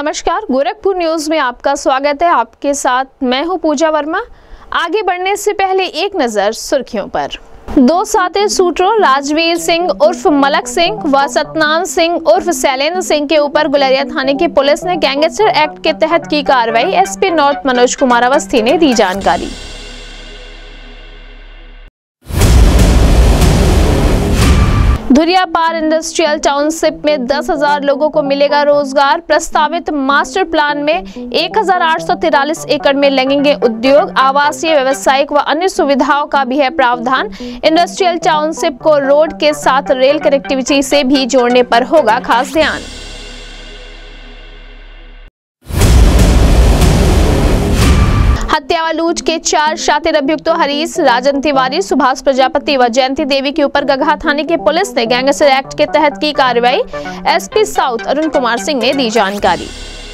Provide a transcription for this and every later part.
नमस्कार, गोरखपुर न्यूज में आपका स्वागत है। आपके साथ मैं हूं पूजा वर्मा। आगे बढ़ने से पहले एक नजर सुर्खियों पर। 2 साथी शूटरों राजवीर सिंह उर्फ मलक सिंह व सतनाम सिंह उर्फ शैलेंद्र सिंह के ऊपर गुलेरिया थाने की पुलिस ने गैंगस्टर एक्ट के तहत की कार्रवाई। एसपी नॉर्थ मनोज कुमार अवस्थी ने दी जानकारी। धुरियापार इंडस्ट्रियल टाउनशिप में 10,000 लोगों को मिलेगा रोजगार। प्रस्तावित मास्टर प्लान में 1,843 एकड़ में लगेंगे उद्योग, आवासीय, व्यावसायिक व अन्य सुविधाओं का भी है प्रावधान। इंडस्ट्रियल टाउनशिप को रोड के साथ रेल कनेक्टिविटी से भी जोड़ने पर होगा खास ध्यान। हत्या व लूट के 4 शातिर अभियुक्तों हरीश, राजन तिवारी, सुभाष प्रजापति व जयंती देवी के ऊपर गगहा थाने की पुलिस ने गैंगस्टर एक्ट के तहत की कार्रवाई। एसपी साउथ अरुण कुमार सिंह ने दी जानकारी।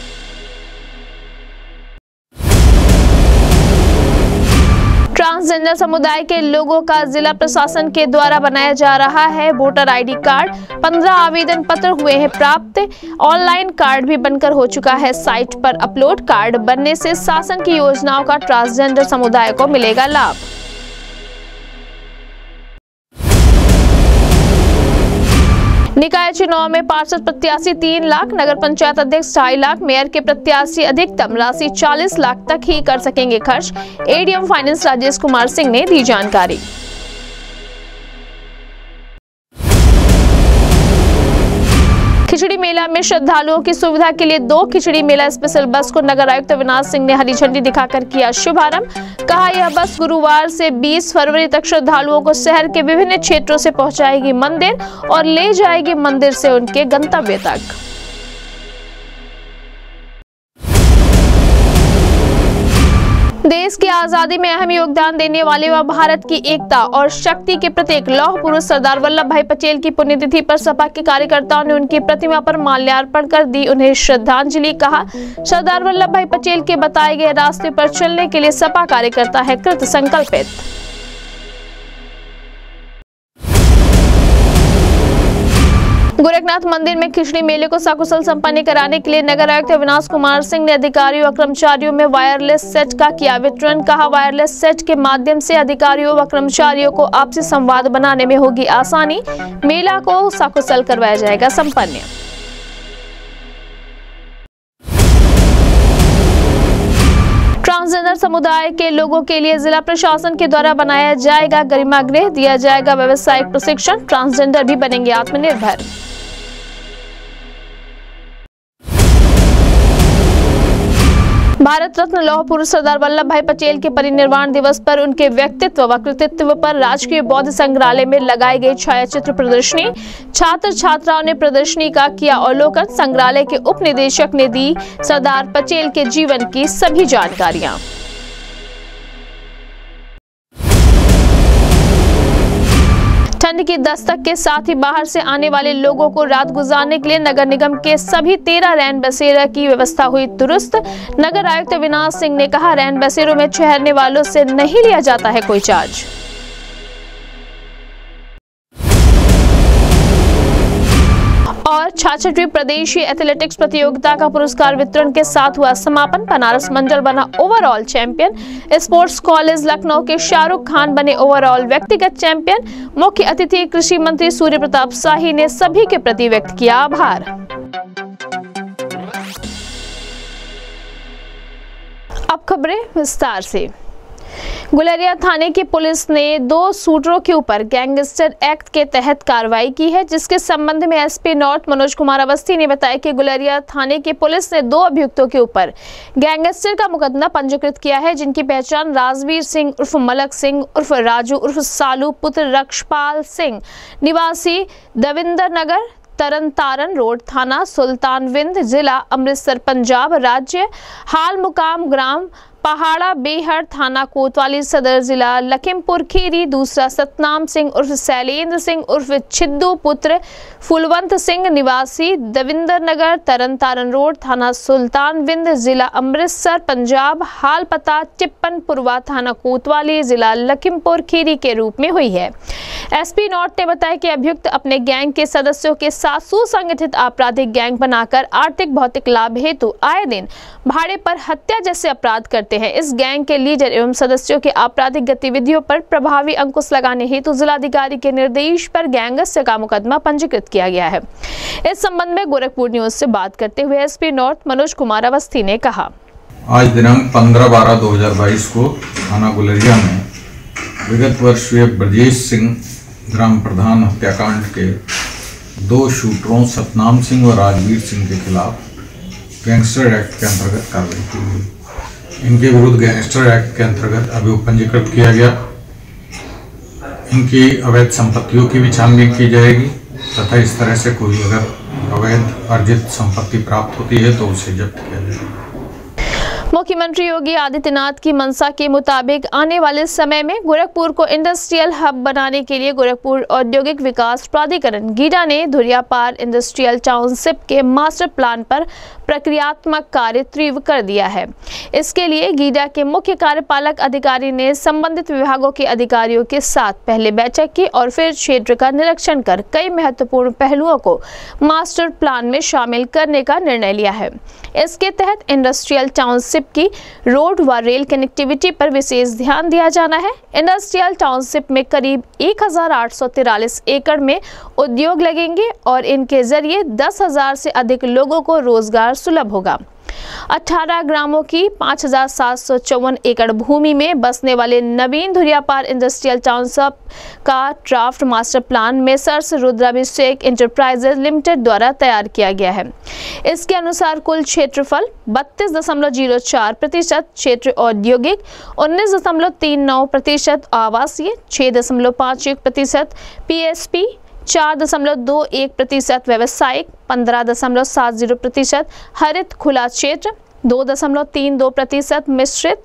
ट्रांसजेंडर समुदाय के लोगों का जिला प्रशासन के द्वारा बनाया जा रहा है वोटर आईडी कार्ड। 15 आवेदन पत्र हुए हैं प्राप्त। ऑनलाइन कार्ड भी बनकर हो चुका है साइट पर अपलोड। कार्ड बनने से शासन की योजनाओं का ट्रांसजेंडर समुदाय को मिलेगा लाभ। निकाय चुनाव में पार्षद प्रत्याशी 3 लाख, नगर पंचायत अध्यक्ष 2.5 लाख, मेयर के प्रत्याशी अधिकतम राशि 40 लाख तक ही कर सकेंगे खर्च। एडीएम फाइनेंस राजेश कुमार सिंह ने दी जानकारी। खिचड़ी मेला में श्रद्धालुओं की सुविधा के लिए 2 खिचड़ी मेला स्पेशल बस को नगर आयुक्त अविनाश सिंह ने हरी झंडी दिखाकर किया शुभारंभ। कहा यह बस गुरुवार से 20 फरवरी तक श्रद्धालुओं को शहर के विभिन्न क्षेत्रों से पहुंचाएगी मंदिर और ले जाएगी मंदिर से उनके गंतव्य तक। देश की आजादी में अहम योगदान देने वाले व भारत की एकता और शक्ति के प्रतीक लौह पुरुष सरदार वल्लभ भाई पटेल की पुण्यतिथि पर सपा के कार्यकर्ताओं ने उनकी प्रतिमा पर माल्यार्पण कर दी उन्हें श्रद्धांजलि। कहा सरदार वल्लभ भाई पटेल के बताए गए रास्ते पर चलने के लिए सपा कार्यकर्ता है कृत संकल्पित। गोरखनाथ मंदिर में खिचड़ी मेले को सकुशल संपन्न कराने के लिए नगर आयुक्त अविनाश कुमार सिंह ने अधिकारियों और कर्मचारियों में वायरलेस सेट का किया वितरण। कहा वायरलेस सेट के माध्यम से अधिकारियों व कर्मचारियों को आपसी संवाद बनाने में होगी आसानी। मेला को सकुशल करवाया जाएगा संपन्न। ट्रांसजेंडर समुदाय के लोगों के लिए जिला प्रशासन के द्वारा बनाया जाएगा गरिमा गृह, दिया जाएगा व्यावसायिक प्रशिक्षण। ट्रांसजेंडर भी बनेंगे आत्मनिर्भर। भारत रत्न लौह पुरुष सरदार वल्लभ भाई पटेल के परिनिर्वाण दिवस पर उनके व्यक्तित्व व कृतित्व पर राजकीय बौद्ध संग्रहालय में लगाई गई छायाचित्र प्रदर्शनी। छात्र छात्राओं ने प्रदर्शनी का किया अवलोकन। संग्रहालय के उप निदेशक ने दी सरदार पटेल के जीवन की सभी जानकारियां। ठंड की दस्तक के साथ ही बाहर से आने वाले लोगों को रात गुजारने के लिए नगर निगम के सभी 13 रैन बसेरा की व्यवस्था हुई दुरुस्त। नगर आयुक्त अविनाश सिंह ने कहा रैन बसेरों में ठहरने वालों से नहीं लिया जाता है कोई चार्ज। और 66वीं प्रदेशीय एथलेटिक्स प्रतियोगिता का पुरस्कार वितरण के साथ हुआ समापन। बनारस मंडल बना overall champion. Sports college Lucknow के शाहरुख खान बने ओवरऑल व्यक्तिगत चैंपियन। मुख्य अतिथि कृषि मंत्री सूर्य प्रताप शाही ने सभी के प्रति व्यक्त किया आभार। अब खबरें विस्तार से। गुलेरिया थाने की पुलिस ने 2 शूटरों के ऊपर गैंगस्टर एक्ट के तहत कार्रवाई की है, जिसके संबंध में एसपी नॉर्थ मनोज कुमार अवस्थी ने बताया कि गुलेरिया थाने की पुलिस ने 2 अभियुक्तों के ऊपर गैंगस्टर का मुकदमा पंजीकृत किया है, जिनकी पहचान राजवीर सिंह उर्फ मलक सिंह उर्फ राजू उर्फ सालू पुत्र रक्षपाल सिंह निवासी दविंदर नगर तरन तारन रोड थाना सुल्तानविंद जिला अमृतसर पंजाब राज्य हाल मुकाम ग्राम पहाड़ा बेहर थाना कोतवाली सदर जिला लखीमपुर खीरी, दूसरा सतनाम सिंह उर्फ शैलेंद्र सिंह उर्फ छिद्दू पुत्र फुलवंत सिंह निवासी दविंदर नगर तरन तारण रोड थाना सुल्तानविंद जिला अमृतसर पंजाब, हाल पता टिप्पनपुरवा थाना कोतवाली जिला लखीमपुर खीरी के रूप में हुई है। एसपी नॉर्थ ने बताया कि अभियुक्त अपने गैंग के सदस्यों के साथ सुसंगठित आपराधिक गैंग बनाकर आर्थिक भौतिक लाभ हेतु आए दिन भाड़े पर हत्या जैसे अपराध करते हैं। इस गैंग के लीडर एवं सदस्यों के आपराधिक गतिविधियों पर प्रभावी अंकुश लगाने हेतु जिलाधिकारी के निर्देश पर गैंगस्टर का मुकदमा पंजीकृत किया गया है। इस संबंध में गोरखपुर न्यूज से बात करते हुए एसपी नॉर्थ मनोज कुमार अवस्थी ने कहा, आज दिनांक 15/12/2022 को थाना गुलरिया में विगत वर्ष हुए ब्रजेश सिंह ग्राम प्रधान हत्याकांड के 2 शूटरों सतनाम सिंह और राजवीर सिंह के खिलाफ गैंगस्टर एक्ट के अंतर्गत कार्रवाई की गई। इनके विरुद्ध गैंगस्टर एक्ट के अंतर्गत अभियोग पंजीकृत किया गया। इनकी अवैध संपत्तियों की भी छानबीन की जाएगी तथा इस तरह से कोई अगर अवैध अर्जित संपत्ति प्राप्त होती है तो उसे जब्त किया जाएगा। मुख्यमंत्री योगी आदित्यनाथ की मंशा के मुताबिक आने वाले समय में गोरखपुर को इंडस्ट्रियल हब बनाने के लिए गोरखपुर औद्योगिक विकास प्राधिकरण गीडा ने धुरियापार इंडस्ट्रियल टाउनशिप के मास्टर प्लान पर प्रक्रियात्मक कार्य तीव्र कर दिया है। इसके लिए गीडा के मुख्य कार्यपालक अधिकारी ने संबंधित विभागों के अधिकारियों के साथ पहले बैठक की और फिर क्षेत्र का निरीक्षण कर कई महत्वपूर्ण पहलुओं को मास्टर प्लान में शामिल करने का निर्णय लिया है। इसके तहत इंडस्ट्रियल टाउनशिप की रोड व रेल कनेक्टिविटी पर विशेष ध्यान दिया जाना है। इंडस्ट्रियल टाउनशिप में करीब 1843 एकड़ में उद्योग लगेंगे और इनके जरिए 10,000 से अधिक लोगों को रोजगार सुलभ होगा। 18 ग्रामों की 5,754 एकड़ भूमि में बसने वाले नवीन धुरियापार इंडस्ट्रियल टाउनशिप का draft master plan messrs Rudrabhishek enterprises limited द्वारा तैयार किया गया है। इसके अनुसार कुल क्षेत्रफल 32.04%, क्षेत्र औद्योगिक 19.39%, आवासीय 6.51%, पीएसपी 4.21%, व्यावसायिक 15.70%, हरित खुला क्षेत्र 2.32%, मिश्रित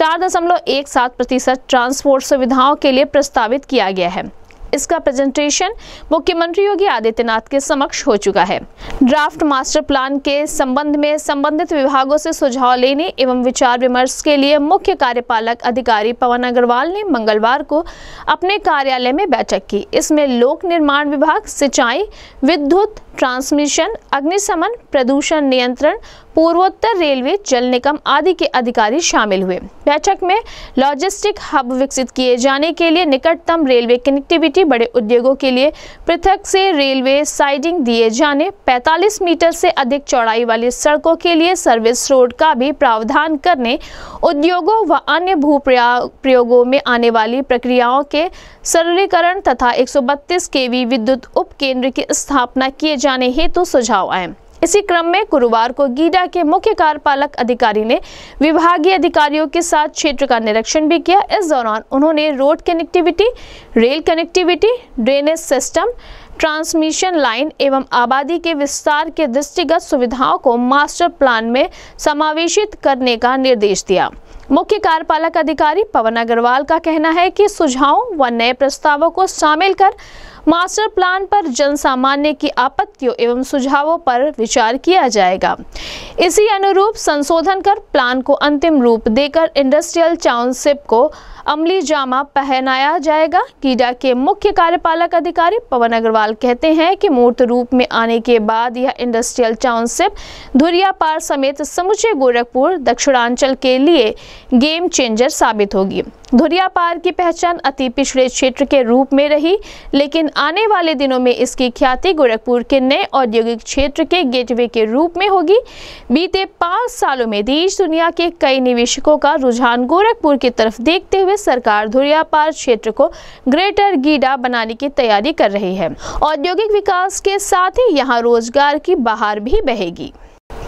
4.17%, ट्रांसपोर्ट सुविधाओं के लिए प्रस्तावित किया गया है। इसका प्रेजेंटेशन मुख्यमंत्री योगी आदित्यनाथ के समक्ष हो चुका है। ड्राफ्ट मास्टर प्लान के संबंध में संबंधित विभागों से सुझाव लेने एवं विचार विमर्श के लिए मुख्य कार्यपालक अधिकारी पवन अग्रवाल ने मंगलवार को अपने कार्यालय में बैठक की। इसमें लोक निर्माण विभाग, सिंचाई, विद्युत, ट्रांसमिशन, अग्निशमन, प्रदूषण नियंत्रण, पूर्वोत्तर रेलवे, जल निगम आदि के अधिकारी शामिल हुए। बैठक में लॉजिस्टिक हब विकसित किए जाने के लिए निकटतम रेलवे कनेक्टिविटी, बड़े उद्योगों के लिए पृथक से रेलवे साइडिंग दिए जाने, 45 मीटर से अधिक चौड़ाई वाली सड़कों के लिए सर्विस रोड का भी प्रावधान करने, उद्योगों व अन्य भू प्रयोगों में आने वाली प्रक्रियाओं के सरलीकरण तथा 132 kV विद्युत उप केंद्र की स्थापना किए जाने हेतु सुझाव आए। इसी क्रम में गुरुवार को गीडा के मुख्य कार्यपालक अधिकारी ने विभागीय अधिकारियों के साथ क्षेत्र का निरीक्षण भी किया। इस दौरान उन्होंने road connectivity, rail connectivity, drainage system, transmission line एवं आबादी के विस्तार के दृष्टिगत सुविधाओं को मास्टर प्लान में समावेशित करने का निर्देश दिया। मुख्य कार्यपालक अधिकारी पवन अग्रवाल का कहना है कि सुझावों व नए प्रस्तावों को शामिल कर मास्टर प्लान पर जन सामान्य की आपत्तियों एवं सुझावों पर विचार किया जाएगा। इसी अनुरूप संशोधन कर प्लान को अंतिम रूप देकर इंडस्ट्रियल टाउनशिप को अमली जामा पहनाया जाएगा। गीडा के मुख्य कार्यपालक अधिकारी पवन अग्रवाल कहते हैं कि मूर्त रूप में आने के बाद यह इंडस्ट्रियल टाउनशिप धुरियापार समेत समूचे गोरखपुर दक्षिणांचल के लिए गेम चेंजर साबित होगी। धुरियापार की पहचान अति पिछड़े क्षेत्र के रूप में रही, लेकिन आने वाले दिनों में इसकी ख्याति गोरखपुर के नए औद्योगिक क्षेत्र के गेटवे के रूप में होगी। बीते 5 सालों में देश दुनिया के कई निवेशकों का रुझान गोरखपुर की तरफ देखते हुए सरकार धुरियापार क्षेत्र को ग्रेटर गीडा बनाने की तैयारी कर रही है। औद्योगिक विकास के साथ ही यहाँ रोजगार की बहार भी बहेगी।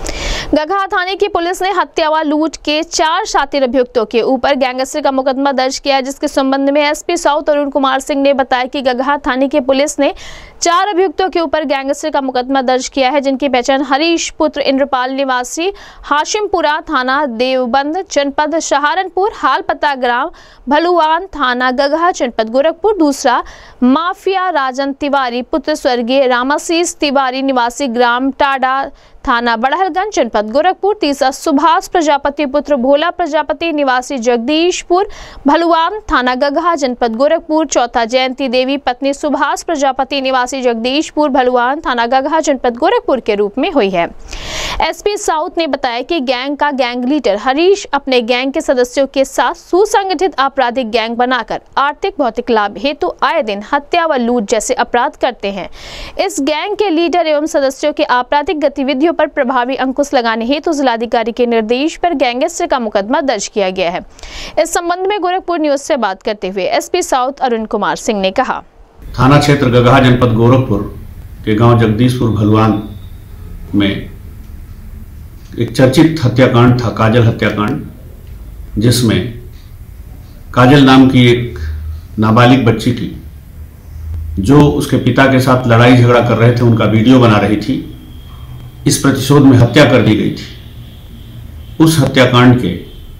गगहा थाने की पुलिस ने हत्या व लूट के 4 शातिर अभियुक्तों के ऊपर गैंगस्टर का मुकदमा दर्ज किया है, जिसके संबंध में एसपी साउथ अरुण कुमार सिंह ने बताया कि गगहा थाने की पुलिस ने 4 अभियुक्तों के ऊपर गैंगस्टर का मुकदमा दर्ज किया है, जिनकी पहचान हरीश पुत्र इंद्रपाल निवासी हाशिमपुरा थाना देवबंद जनपद सहारनपुर, हाल पता ग्राम भलुआन थाना गगहा जनपद गोरखपुर, दूसरा माफिया राजन तिवारी पुत्र स्वर्गीय रामाशीष तिवारी निवासी ग्राम टाडा थाना बड़हलगंज जनपद गोरखपुर, तीसरा सुभाष प्रजापति पुत्र भोला प्रजापति निवासी जगदीशपुर भलुआन थाना गगहा जनपद गोरखपुर, चौथा जयंती देवी पत्नी सुभाष प्रजापति निवासी जगदीशपुर भलुआन थाना गगहा जनपद गोरखपुर के रूप में हुई है। एसपी साउथ ने बताया कि गैंग का गैंग लीडर हरीश अपने गैंग के सदस्यों के साथ सुसंगठित आपराधिक गैंग बनाकर आर्थिक भौतिक लाभ हेतु आए दिन हत्या व लूट जैसे अपराध करते हैं। इस गैंग के लीडर एवं सदस्यों के आपराधिक गतिविधियों पर प्रभावी अंकुश लगाने हेतु जिलाधिकारी के निर्देश पर गैंगस्टर का मुकदमा दर्ज किया गया है। इस संबंध में गोरखपुर न्यूज से बात करते हुए एसपी साउथ अरुण कुमार सिंह ने कहा, थाना क्षेत्र गगहा जनपद गोरखपुर के गांव जगदीशपुर भलुआन में एक चर्चित हत्याकांड था, काजल हत्याकांड, जिसमें काजल नाम की एक नाबालिग बच्ची थी जो उसके पिता के साथ लड़ाई झगड़ा कर रहे थे, उनका वीडियो बना रही थी। इस प्रतिशोध में हत्या कर दी गई थी। उस हत्याकांड के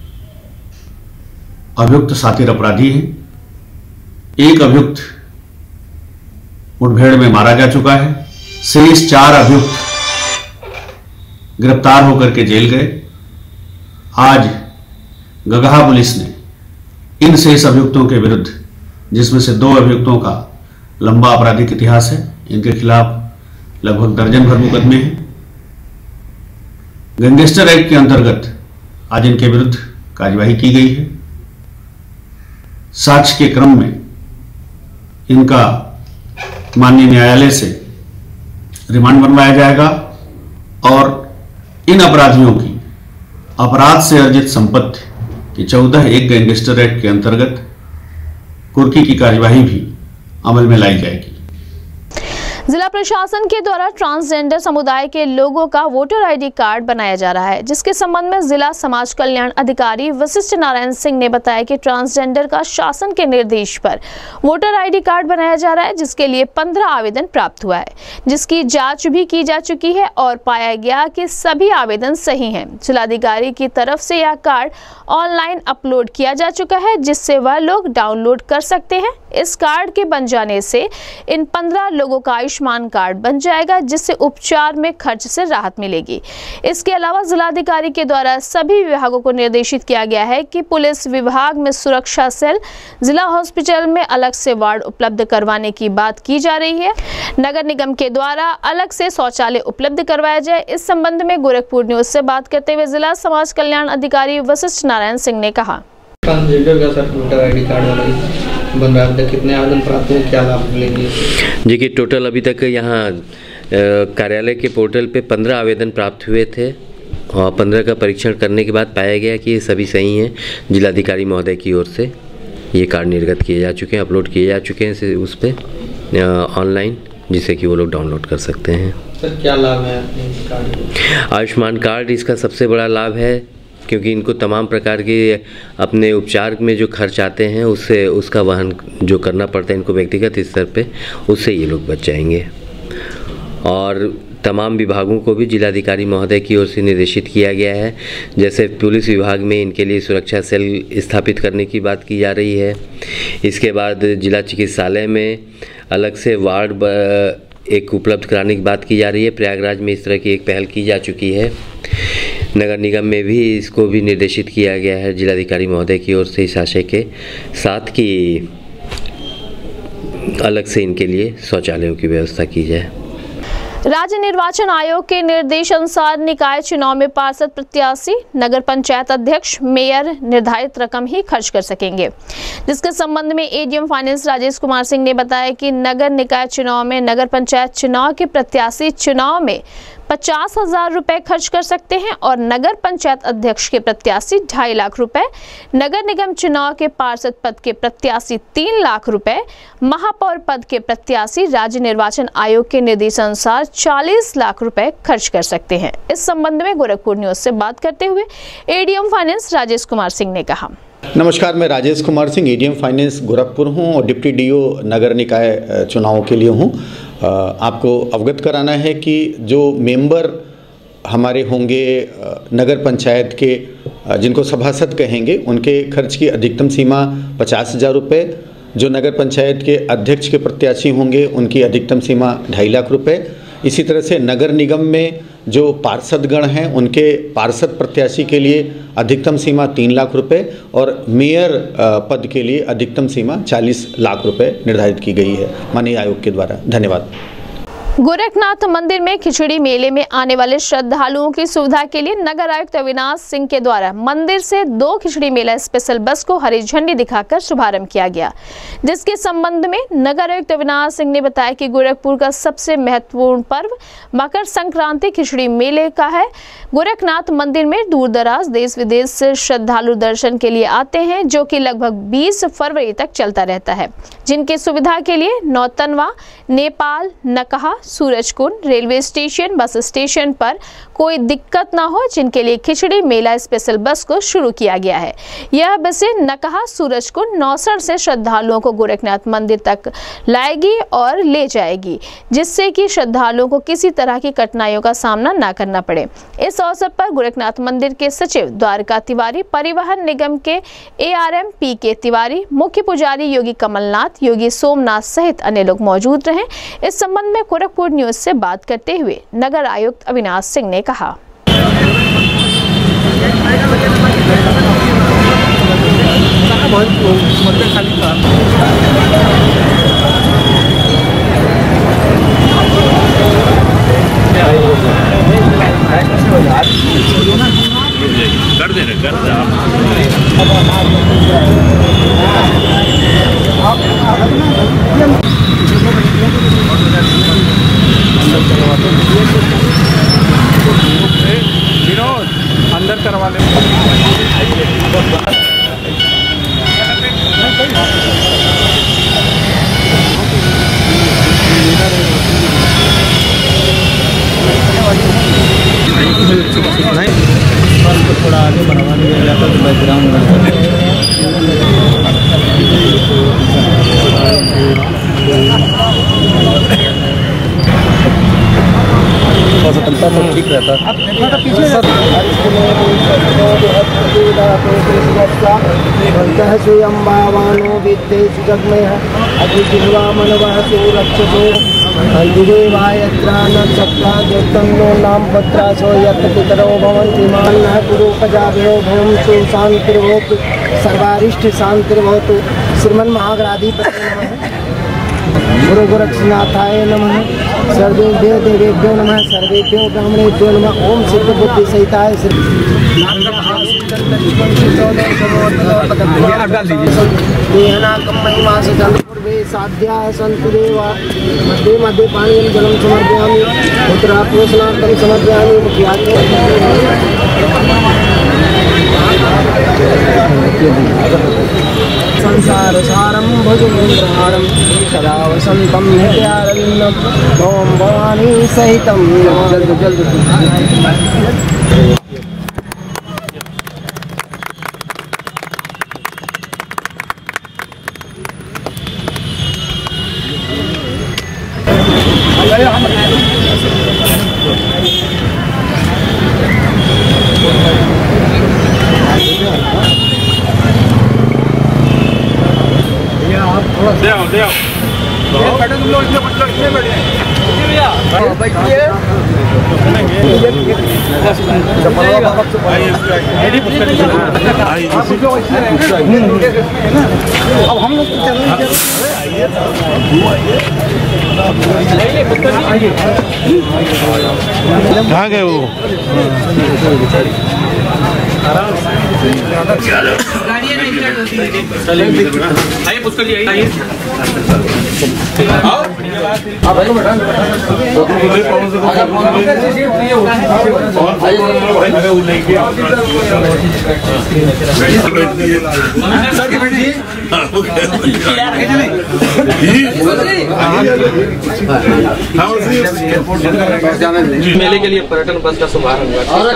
अभियुक्त शातिर अपराधी हैं। एक अभियुक्त मुठभेड़ में मारा जा चुका है। शेष 4 अभियुक्त गिरफ्तार होकर के जेल गए। आज गगहा पुलिस ने इन शेष अभियुक्तों के विरुद्ध, जिसमें से 2 अभियुक्तों का लंबा आपराधिक इतिहास है, इनके खिलाफ लगभग दर्जन भर मुकदमे हैं। गैंगस्टर एक्ट के अंतर्गत आज इनके विरुद्ध कार्यवाही की गई है। साक्ष्य के क्रम में इनका माननीय न्यायालय से रिमांड बनवाया जाएगा और इन अपराधियों की अपराध से अर्जित संपत्ति की 14(1) गैंगस्टर एक्ट के अंतर्गत कुर्की की कार्यवाही भी अमल में लाई जाएगी। जिला प्रशासन के द्वारा ट्रांसजेंडर समुदाय के लोगों का वोटर आईडी कार्ड बनाया जा रहा है, जिसके संबंध में जिला समाज कल्याण अधिकारी वशिष्ठ नारायण सिंह ने बताया कि ट्रांसजेंडर का शासन के निर्देश पर वोटर आईडी कार्ड बनाया जा रहा है, जिसके लिए 15 आवेदन प्राप्त हुआ है, जिसकी जांच भी की जा चुकी है और पाया गया कि सभी आवेदन सही हैं। जिलाधिकारी की तरफ से यह कार्ड ऑनलाइन अपलोड किया जा चुका है, जिससे वह लोग डाउनलोड कर सकते हैं। इस कार्ड के बन जाने से इन 15 लोगों का आयुष्मान कार्ड बन जाएगा, जिससे उपचार में खर्च से राहत मिलेगी। इसके अलावा जिलाधिकारी के द्वारा सभी विभागों को निर्देशित किया गया है कि पुलिस विभाग में सुरक्षा सेल, जिला हॉस्पिटल में अलग से वार्ड उपलब्ध करवाने की बात की जा रही है। नगर निगम के द्वारा अलग से शौचालय उपलब्ध करवाया जाए। इस संबंध में गोरखपुर न्यूज से बात करते हुए जिला समाज कल्याण अधिकारी वशिष्ठ नारायण सिंह ने कहा, ट्रांसजेंडर का सर वोटर आईडी कार्ड बन रहा है, कितने आवेदन प्राप्त हुए, क्या लाभ मिलेंगे? जी कि टोटल अभी तक यहाँ कार्यालय के पोर्टल पे 15 आवेदन प्राप्त हुए थे और 15 का परीक्षण करने के बाद पाया गया कि ये सभी सही हैं। जिलाधिकारी महोदय की ओर से ये कार्ड निर्गत किए जा चुके हैं, अपलोड किए जा चुके हैं उस पर ऑनलाइन, जिससे कि वो लोग डाउनलोड कर सकते हैं। सर क्या लाभ है इस कार्ड? आयुष्मान कार्ड इसका सबसे बड़ा लाभ है, क्योंकि इनको तमाम प्रकार के अपने उपचार में जो खर्च आते हैं उससे उसका वहन जो करना पड़ता है इनको व्यक्तिगत स्तर पे, उससे ये लोग बच जाएंगे। और तमाम विभागों को भी जिलाधिकारी महोदय की ओर से निर्देशित किया गया है। जैसे पुलिस विभाग में इनके लिए सुरक्षा सेल स्थापित करने की बात की जा रही है। इसके बाद जिला चिकित्सालय में अलग से वार्ड एक उपलब्ध कराने की बात की जा रही है। प्रयागराज में इस तरह की एक पहल की जा चुकी है। नगर निगम में भी इसको भी निर्देशित किया गया है जिलाधिकारी महोदय की ओर से इस आशय के साथ कि अलग से इनके लिए शौचालयों की व्यवस्था की जाए। राज्य निर्वाचन आयोग के निर्देश अनुसार निकाय चुनाव में पार्षद प्रत्याशी, नगर पंचायत अध्यक्ष, मेयर निर्धारित रकम ही खर्च कर सकेंगे, जिसके संबंध में एडीएम फाइनेंस राजेश कुमार सिंह ने बताया कि नगर निकाय चुनाव में नगर पंचायत चुनाव के प्रत्याशी चुनाव में 50,000 रुपए खर्च कर सकते हैं और नगर पंचायत अध्यक्ष के प्रत्याशी 2.5 लाख रुपए, नगर निगम चुनाव के पार्षद पद के प्रत्याशी 3 लाख रुपए, महापौर पद के प्रत्याशी राज्य निर्वाचन आयोग के निर्देशानुसार 40 लाख रुपए खर्च कर सकते हैं। इस संबंध में गोरखपुर न्यूज से बात करते हुए एडीएम फाइनेंस राजेश कुमार सिंह ने कहा। नमस्कार, मैं राजेश कुमार सिंह एडीएम फाइनेंस गोरखपुर हूं और डिप्टी डीओ नगर निकाय चुनाव के लिए हूं। आपको अवगत कराना है कि जो मेंबर हमारे होंगे नगर पंचायत के, जिनको सभासद कहेंगे, उनके खर्च की अधिकतम सीमा 50,000 रुपये। जो नगर पंचायत के अध्यक्ष के प्रत्याशी होंगे उनकी अधिकतम सीमा 2.5 लाख रुपये। इसी तरह से नगर निगम में जो पार्षदगण हैं उनके पार्षद प्रत्याशी के लिए अधिकतम सीमा 3 लाख रुपए और मेयर पद के लिए अधिकतम सीमा 40 लाख रुपए निर्धारित की गई है माननीय आयोग के द्वारा। धन्यवाद। गोरखनाथ मंदिर में खिचड़ी मेले में आने वाले श्रद्धालुओं की सुविधा के लिए नगर आयुक्त अविनाश सिंह के द्वारा मंदिर से 2 खिचड़ी मेला स्पेशल बस को हरी झंडी दिखाकर शुभारंभ किया गया, जिसके संबंध में नगर आयुक्त अविनाश सिंह ने बताया कि गोरखपुर का सबसे महत्वपूर्ण पर्व मकर संक्रांति खिचड़ी मेले का है। गोरखनाथ मंदिर में दूर दराज देश विदेश से श्रद्धालु दर्शन के लिए आते हैं, जो कि लगभग 20 फरवरी तक चलता रहता है, जिनकी सुविधा के लिए Nautanwa, Nepal, Nakaha, Surajkund railway station, bus station पर कोई दिक्कत ना हो, जिनके लिए खिचड़ी मेला स्पेशल बस को शुरू किया गया है। यह बसें नकहा, सूरजकुंड, नौसर से श्रद्धालुओं को गोरखनाथ मंदिर तक लाएगी और ले जाएगी, जिससे कि श्रद्धालुओं को किसी तरह की कठिनाइयों का सामना ना करना पड़े। इस अवसर पर गोरखनाथ मंदिर के सचिव द्वारका तिवारी, परिवहन निगम के ARM PK तिवारी, मुख्य पुजारी योगी कमलनाथ, योगी सोमनाथ सहित अन्य लोग मौजूद रहे। इस संबंध में गोरखपुर न्यूज से बात करते हुए नगर आयुक्त अविनाश सिंह ने कहा। कर दे अंदर करवा ले। थोड़ा आगे बढ़वा दिया जाता तो बैकग्राउंड तो ठीक रहता। अम्बावानो विद्येषु जग्मय अतिजिह्वा मनवः सुरक्षतो अन्तिदेवायत्रान सप्ता देवतन्नो नाम पत्रासो यत् पितरो भवन्ति मान्नः पुरोपजाभ्यो भवं सुशान्तिर्भवतु सर्वारिष्ट शान्तिर्भवतु। श्रीमन्महागणाधिपतये नमः। गुरु गोरक्षनाथाय नमः। सर्वेभ्यो देवेभ्यो नमः। सर्वेभ्यो ब्राह्मणेभ्यो नमः। ओम सिद्ध बुद्धि सहिताय साध्याय सन्तु देवा। मध्ये मध्ये पानीयं जलं समर्पयामि। उत्तरापोषणार्थं समर्पयामि। संसारसारं भुजगेन्द्रहारं सदा वसन्तं हृदयारविन्दं भवं भवानी सहितं। अब हम लोग कहाँ गए वो? आइए पुष्कर जी आइए। मेले के लिए पर्यटन बस का शुभारंभ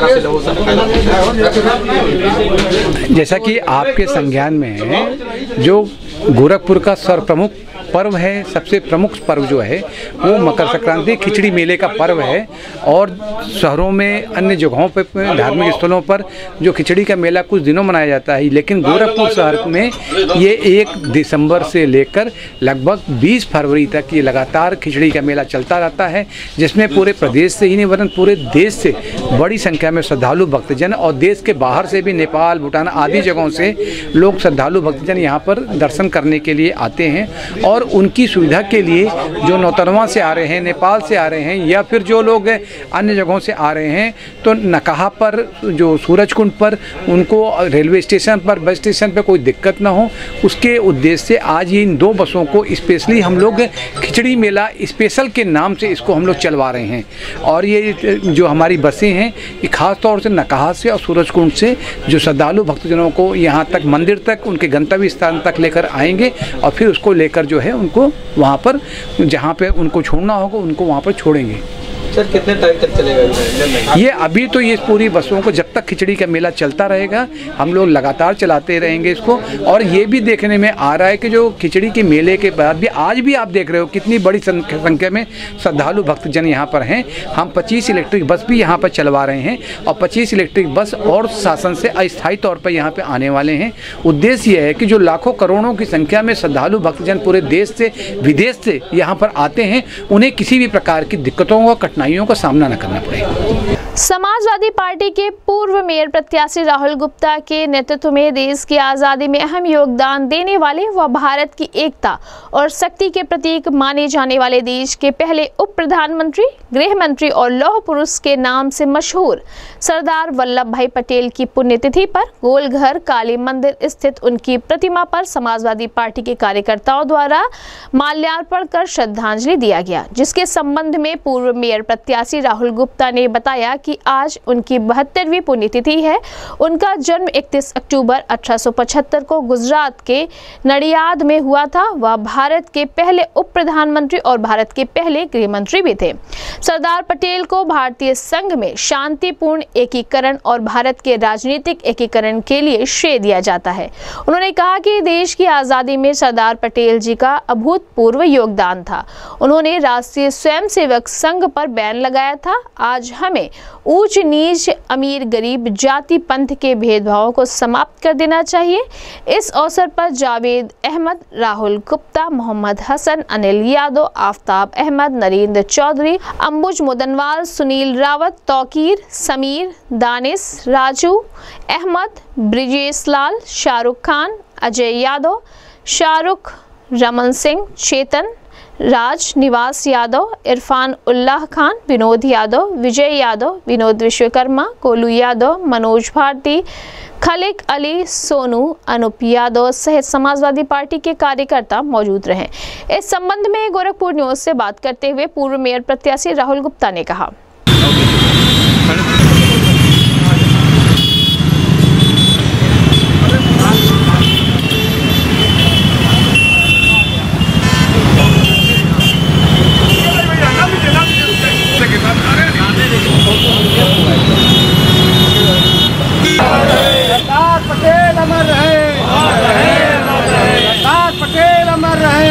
जैसा कि आपके संज्ञान में है, जो गोरखपुर का सर्वप्रमुख पर्व है, सबसे प्रमुख पर्व जो है वो मकर संक्रांति खिचड़ी मेले का पर्व है। और शहरों में अन्य जगहों पर धार्मिक स्थलों पर जो खिचड़ी का मेला कुछ दिनों मनाया जाता है, लेकिन गोरखपुर शहर में ये 1 दिसंबर से लेकर लगभग 20 फरवरी तक ये लगातार खिचड़ी का मेला चलता रहता है, जिसमें पूरे प्रदेश से ही नहीं वरन पूरे देश से बड़ी संख्या में श्रद्धालु भक्तजन और देश के बाहर से भी नेपाल, भूटान आदि जगहों से लोग श्रद्धालु भक्तजन यहाँ पर दर्शन करने के लिए आते हैं। और उनकी सुविधा के लिए जो नौतनवा से आ रहे हैं, नेपाल से आ रहे हैं या फिर जो लोग अन्य जगहों से आ रहे हैं, तो नकाहा पर जो सूरजकुंड पर उनको रेलवे स्टेशन पर, बस स्टेशन पर कोई दिक्कत ना हो, उसके उद्देश्य से आज ये इन 2 बसों को स्पेशली हम लोग खिचड़ी मेला स्पेशल के नाम से इसको हम लोग चलवा रहे हैं। और ये जो हमारी बसें हैं ये खास तौर से नकाहा से और सूरजकुंड से जो श्रद्धालु भक्तजनों को यहाँ तक मंदिर तक उनके गंतव्य स्थान तक लेकर आएंगे और फिर उसको लेकर जो है उनको वहाँ पर जहाँ पे उनको छोड़ना होगा उनको वहाँ पर छोड़ेंगे। सर कितने टाइम तक चलेगा ये? अभी तो ये पूरी बसों को जब तक खिचड़ी का मेला चलता रहेगा हम लोग लगातार चलाते रहेंगे इसको। और ये भी देखने में आ रहा है कि जो खिचड़ी के मेले के बाद भी आज भी आप देख रहे हो कितनी बड़ी संख्या में श्रद्धालु भक्तजन यहाँ पर हैं। हम 25 इलेक्ट्रिक बस भी यहाँ पर चलवा रहे हैं और 25 इलेक्ट्रिक बस और शासन से अस्थायी तौर पर यहाँ पर आने वाले हैं। उद्देश्य ये है कि जो लाखों करोड़ों की संख्या में श्रद्धालु भक्तजन पूरे देश से विदेश से यहाँ पर आते हैं, उन्हें किसी भी प्रकार की दिक्कतों व कठिनाइयों का सामना न करना पड़े। समाजवादी पार्टी के पूर्व मेयर प्रत्याशी राहुल गुप्ता के नेतृत्व में देश की आज़ादी में अहम योगदान देने वाले व भारत की एकता और शक्ति के प्रतीक माने जाने वाले देश के पहले उप प्रधानमंत्री, गृह मंत्री और लौह पुरुष के नाम से मशहूर सरदार वल्लभ भाई पटेल की पुण्यतिथि पर गोलघर काली मंदिर स्थित उनकी प्रतिमा पर समाजवादी पार्टी के कार्यकर्ताओं द्वारा माल्यार्पण कर श्रद्धांजलि दिया गया, जिसके संबंध में पूर्व मेयर प्रत्याशी राहुल गुप्ता ने बताया कि आज उनकी 72वीं पुण्यतिथि है। उनका जन्म 31 अक्टूबर 1875 को गुजरात के नडियाद में हुआ था। वह भारत के पहले उप प्रधानमंत्री और भारत के पहले गृह मंत्री भी थे। सरदार पटेल को भारतीय संघ में शांतिपूर्ण एकीकरण और भारत के राजनीतिक एकीकरण के लिए श्रेय दिया जाता है। उन्होंने कहा कि देश की आज़ादी में सरदार पटेल जी का अभूतपूर्व योगदान था। उन्होंने राष्ट्रीय स्वयंसेवक संघ पर बैन लगाया था। आज हमें ऊंच नीच, अमीर गरीब, जाति पंथ के भेदभावों को समाप्त कर देना चाहिए। इस अवसर पर जावेद अहमद, राहुल गुप्ता, मोहम्मद हसन, अनिल यादव, आफ्ताब अहमद, नरेंद्र चौधरी, अंबुज मुदनवाल, सुनील रावत, तौकीर, समीर, दानिश, राजू अहमद, ब्रिजेश लाल, शाहरुख खान, अजय यादव, शाहरुख, रमन सिंह, चेतन राज, निवास यादव, इरफान उल्लाह खान, विनोद यादव, विजय यादव, विनोद विश्वकर्मा, गोलू यादव, मनोज भारती, खलिक अली, सोनू, अनुप यादव सहित समाजवादी पार्टी के कार्यकर्ता मौजूद रहे। इस संबंध में गोरखपुर न्यूज से बात करते हुए पूर्व मेयर प्रत्याशी राहुल गुप्ता ने कहा, सरदार पटेल अमर रहे, सरदार पटेल अमर रहे,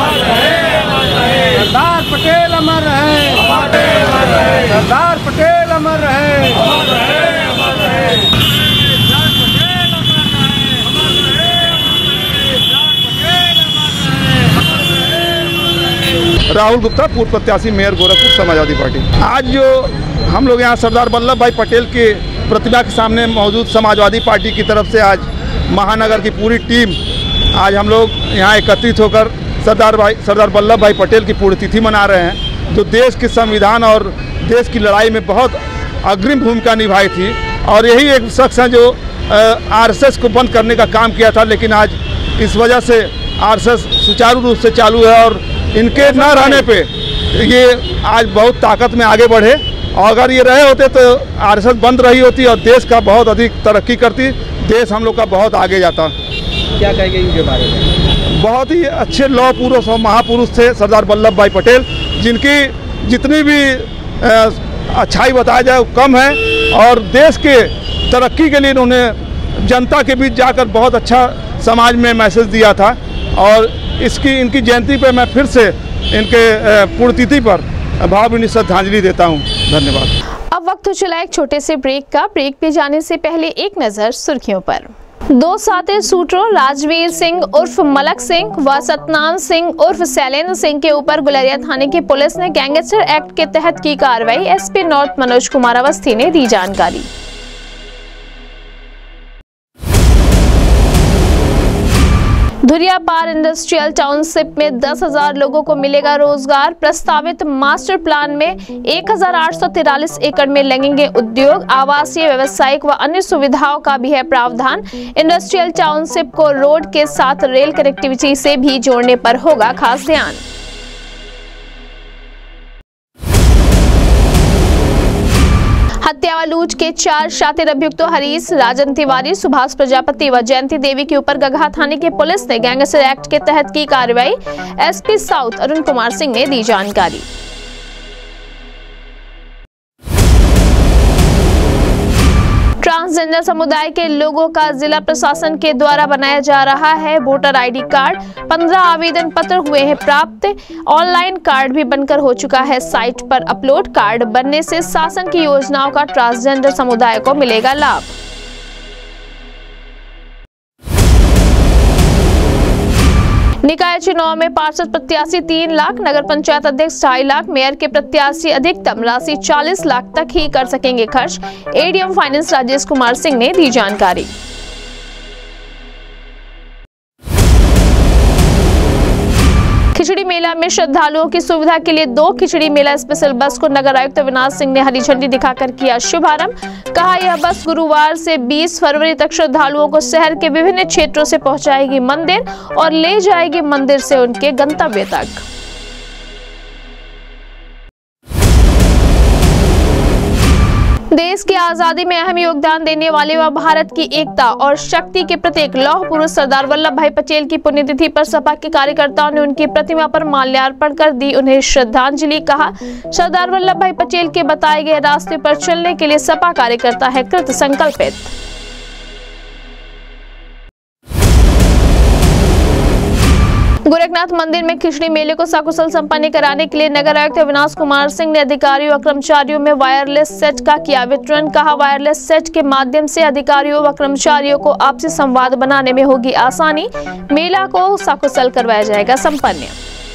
सरदार पटेल अमर रहे, सरदार पटेल अमर रहे। राहुल गुप्ता, पूर्व प्रत्याशी मेयर गोरखपुर, समाजवादी पार्टी। आज जो हम लोग यहाँ सरदार वल्लभ भाई पटेल के प्रतिमा के सामने मौजूद समाजवादी पार्टी की तरफ से आज महानगर की पूरी टीम आज हम लोग यहाँ एकत्रित होकर सरदार वल्लभ भाई पटेल की पुण्यतिथि मना रहे हैं, जो देश के संविधान और देश की लड़ाई में बहुत अग्रिम भूमिका निभाई थी। और यही एक शख्स है जो आरएसएस को बंद करने का काम किया था, लेकिन आज इस वजह से आरएसएस सुचारू रूप से चालू है और इनके न रहने पे ये आज बहुत ताकत में आगे बढ़े। और अगर ये रहे होते तो आरएसएस बंद रही होती और देश का बहुत अधिक तरक्की करती, देश हम लोग का बहुत आगे जाता। क्या कहेंगे इनके बारे में? बहुत ही अच्छे लौह पुरुष और महापुरुष थे सरदार वल्लभ भाई पटेल, जिनकी जितनी भी अच्छाई बताया जाए वो कम है। और देश के तरक्की के लिए इन्होंने जनता के बीच जाकर बहुत अच्छा समाज में मैसेज दिया था। और इनकी जयंती पर मैं फिर से इनके पुण्यतिथि पर भावभीनी श्रद्धांजलि देता हूं। धन्यवाद। अब वक्त हो चला एक छोटे से ब्रेक का। ब्रेक पे जाने से पहले एक नजर सुर्खियों पर। 2 साथी शूटरों राजवीर सिंह उर्फ मलक सिंह व सतनाम सिंह उर्फ शैलेंद्र सिंह के ऊपर गुलेरिया थाने की पुलिस ने गैंगस्टर एक्ट के तहत की कार्रवाई। एसपी नॉर्थ मनोज कुमार अवस्थी ने दी जानकारी। धुरियापार इंडस्ट्रियल टाउनशिप में 10,000 लोगों को मिलेगा रोजगार। प्रस्तावित मास्टर प्लान में 1,843 एकड़ में लगेंगे उद्योग, आवासीय, व्यावसायिक व अन्य सुविधाओं का भी है प्रावधान। इंडस्ट्रियल टाउनशिप को रोड के साथ रेल कनेक्टिविटी से भी जोड़ने पर होगा खास ध्यान। हत्या व लूट के 4 शातिर अभियुक्तों हरीश, राजन तिवारी, सुभाष प्रजापति व जयंती देवी के ऊपर गगहा थाने की पुलिस ने गैंगस्टर एक्ट के तहत की कार्रवाई। एसपी साउथ अरुण कुमार सिंह ने दी जानकारी। ट्रांसजेंडर समुदाय के लोगों का जिला प्रशासन के द्वारा बनाया जा रहा है वोटर आईडी कार्ड। 15 आवेदन पत्र हुए हैं प्राप्त। ऑनलाइन कार्ड भी बनकर हो चुका है साइट पर अपलोड। कार्ड बनने से शासन की योजनाओं का ट्रांसजेंडर समुदाय को मिलेगा लाभ। निकाय चुनाव में पार्षद प्रत्याशी 3 लाख, नगर पंचायत अध्यक्ष 2.5 लाख, मेयर के प्रत्याशी अधिकतम राशि 40 लाख तक ही कर सकेंगे खर्च। एडीएम फाइनेंस राजेश कुमार सिंह ने दी जानकारी। खिचड़ी मेला में श्रद्धालुओं की सुविधा के लिए 2 खिचड़ी मेला स्पेशल बस को नगर आयुक्त अविनाश सिंह ने हरी झंडी दिखाकर किया शुभारंभ। कहा यह बस गुरुवार से 20 फरवरी तक श्रद्धालुओं को शहर के विभिन्न क्षेत्रों से पहुंचाएगी मंदिर और ले जाएगी मंदिर से उनके गंतव्य तक। देश की आजादी में अहम योगदान देने वाले व भारत की एकता और शक्ति के प्रतीक लौह पुरुष सरदार वल्लभ भाई पटेल की पुण्यतिथि पर सपा के कार्यकर्ताओं ने उनकी प्रतिमा पर माल्यार्पण कर दी उन्हें श्रद्धांजलि। कहा सरदार वल्लभ भाई पटेल के बताए गए रास्ते पर चलने के लिए सपा कार्यकर्ता है कृत संकल्पित। गोरखनाथ मंदिर में खिचड़ी मेले को सकुशल संपन्न कराने के लिए नगर आयुक्त अविनाश कुमार सिंह ने अधिकारियों व कर्मचारियों में वायरलेस सेट का किया वितरण। कहा वायरलेस सेट के माध्यम से अधिकारियों व कर्मचारियों को आपसी संवाद बनाने में होगी आसानी। मेला को सकुशल करवाया जाएगा संपन्न।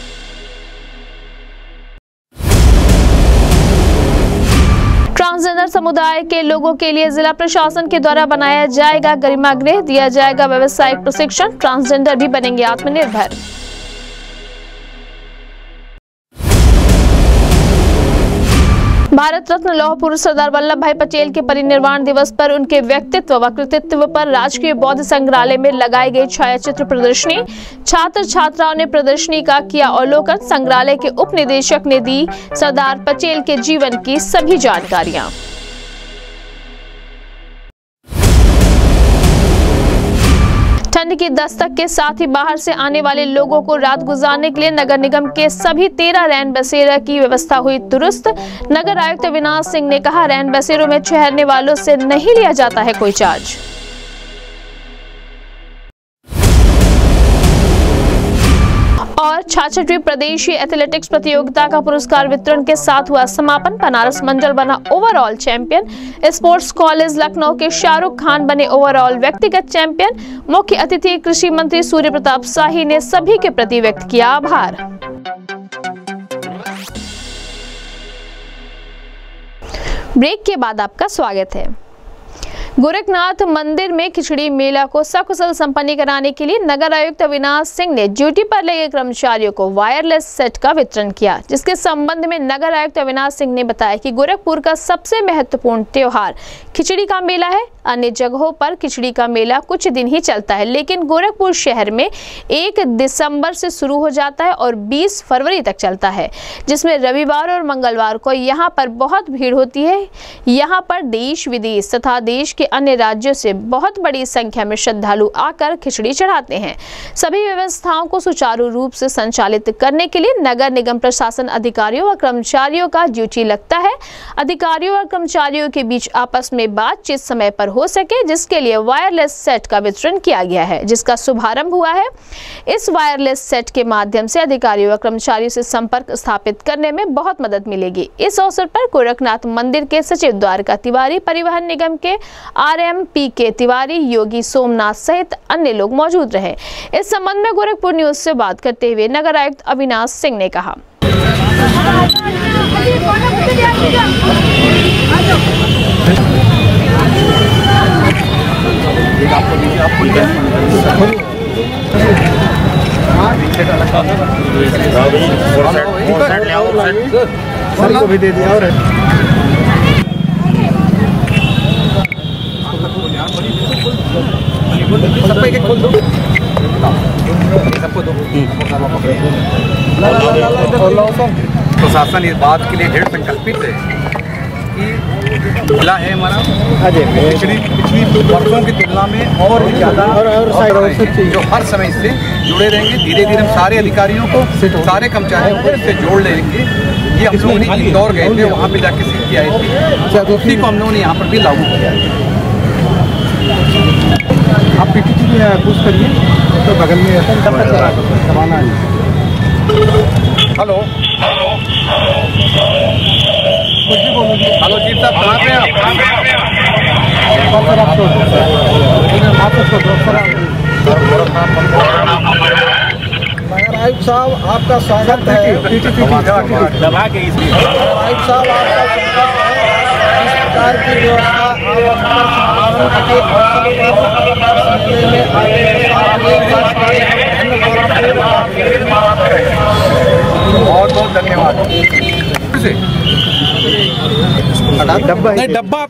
ट्रांसजेंडर समुदाय के लोगों के लिए जिला प्रशासन के द्वारा बनाया जाएगा गरिमा गृह, दिया जाएगा व्यावसायिक प्रशिक्षण। ट्रांसजेंडर भी बनेंगे आत्मनिर्भर। भारत रत्न लौह पुरुष सरदार वल्लभ भाई पटेल के परिनिर्वाण दिवस पर उनके व्यक्तित्व व कृतित्व पर राजकीय बौद्ध संग्रहालय में लगाई गई छायाचित्र प्रदर्शनी। छात्र छात्राओं ने प्रदर्शनी का किया अवलोकन। संग्रहालय के उप निदेशक ने दी सरदार पटेल के जीवन की सभी जानकारियां। ठंड की दस्तक के साथ ही बाहर से आने वाले लोगों को रात गुजारने के लिए नगर निगम के सभी 13 रैन बसेरा की व्यवस्था हुई दुरुस्त। नगर आयुक्त अविनाश सिंह ने कहा रैन बसेरों में ठहरने वालों से नहीं लिया जाता है कोई चार्ज। और 66वीं प्रदेशीय एथलेटिक्स प्रतियोगिता का पुरस्कार वितरण के साथ हुआ समापन। बनारस मंडल बना overall champion. Sports college Lucknow के शाहरुख खान बने ओवरऑल व्यक्तिगत चैंपियन। मुख्य अतिथि कृषि मंत्री सूर्य प्रताप शाही ने सभी के प्रति व्यक्त किया आभार। ब्रेक के बाद आपका स्वागत है। गोरखनाथ मंदिर में खिचड़ी मेला को सकुशल संपन्न कराने के लिए नगर आयुक्त अविनाश सिंह ने ड्यूटी पर लगे कर्मचारियों को वायरलेस सेट का वितरण किया, जिसके संबंध में नगर आयुक्त अविनाश सिंह ने बताया कि गोरखपुर का सबसे महत्वपूर्ण त्योहार खिचड़ी का मेला है। अन्य जगहों पर खिचड़ी का मेला कुछ दिन ही चलता है, लेकिन गोरखपुर शहर में 1 दिसंबर से शुरू हो जाता है और 20 फरवरी तक चलता है, जिसमें रविवार और मंगलवार को यहाँ पर बहुत भीड़ होती है। यहाँ पर देश विदेश तथा देश के अन्य राज्यों से बहुत बड़ी संख्या में श्रद्धालु आकर खिचड़ी चढ़ाते हैं। सभी व्यवस्थाओं को सुचारू रूप से संचालित करने के लिए नगर निगम प्रशासन अधिकारियों व कर्मचारियों का ड्यूटी लगता है। अधिकारियों और कर्मचारियों के बीच आपस में बातचीत समय पर हो सके, जिसके लिए वायरलेस सेट का वितरण किया गया है, जिसका शुभारंभ हुआ है। इस वायरलेस सेट के माध्यम से अधिकारियों व कर्मचारियों से संपर्क स्थापित करने में बहुत मदद मिलेगी। इस अवसर पर गोरखनाथ मंदिर के सचिव द्वारका तिवारी, परिवहन निगम के RM PK तिवारी, योगी सोमनाथ सहित अन्य लोग मौजूद रहे। इस संबंध में गोरखपुर न्यूज से बात करते हुए नगर आयुक्त अविनाश सिंह ने कहा, सर को भी दे दिया। और प्रशासन इस बात के लिए दृढ़ संकल्पित है कि जिला है हमारा पिछली वर्षों की तुलना में और ज़्यादा जो हर समय से जुड़े रहेंगे। धीरे धीरे हम सारे अधिकारियों को, सारे कर्मचारियों को इससे जोड़ लेंगे। ये हम लोगों ने इंदौर गए थे, वहाँ पे जाके सीख के आए थे, उसी को हम लोगों ने यहाँ पर भी लागू किया है। आप PTT में पूछ करिए, तो बगल में दबाना है। हेलो हेलो जी साहब, कहाँ पे आप? नगर आयुक्त साहब आपका स्वागत है। दबा के इसलिए आयुक्त साहब आपका स्वागत है। इस प्रकार की व्यवस्था बहुत बहुत धन्यवाद। डब्बा नहीं, डब्बा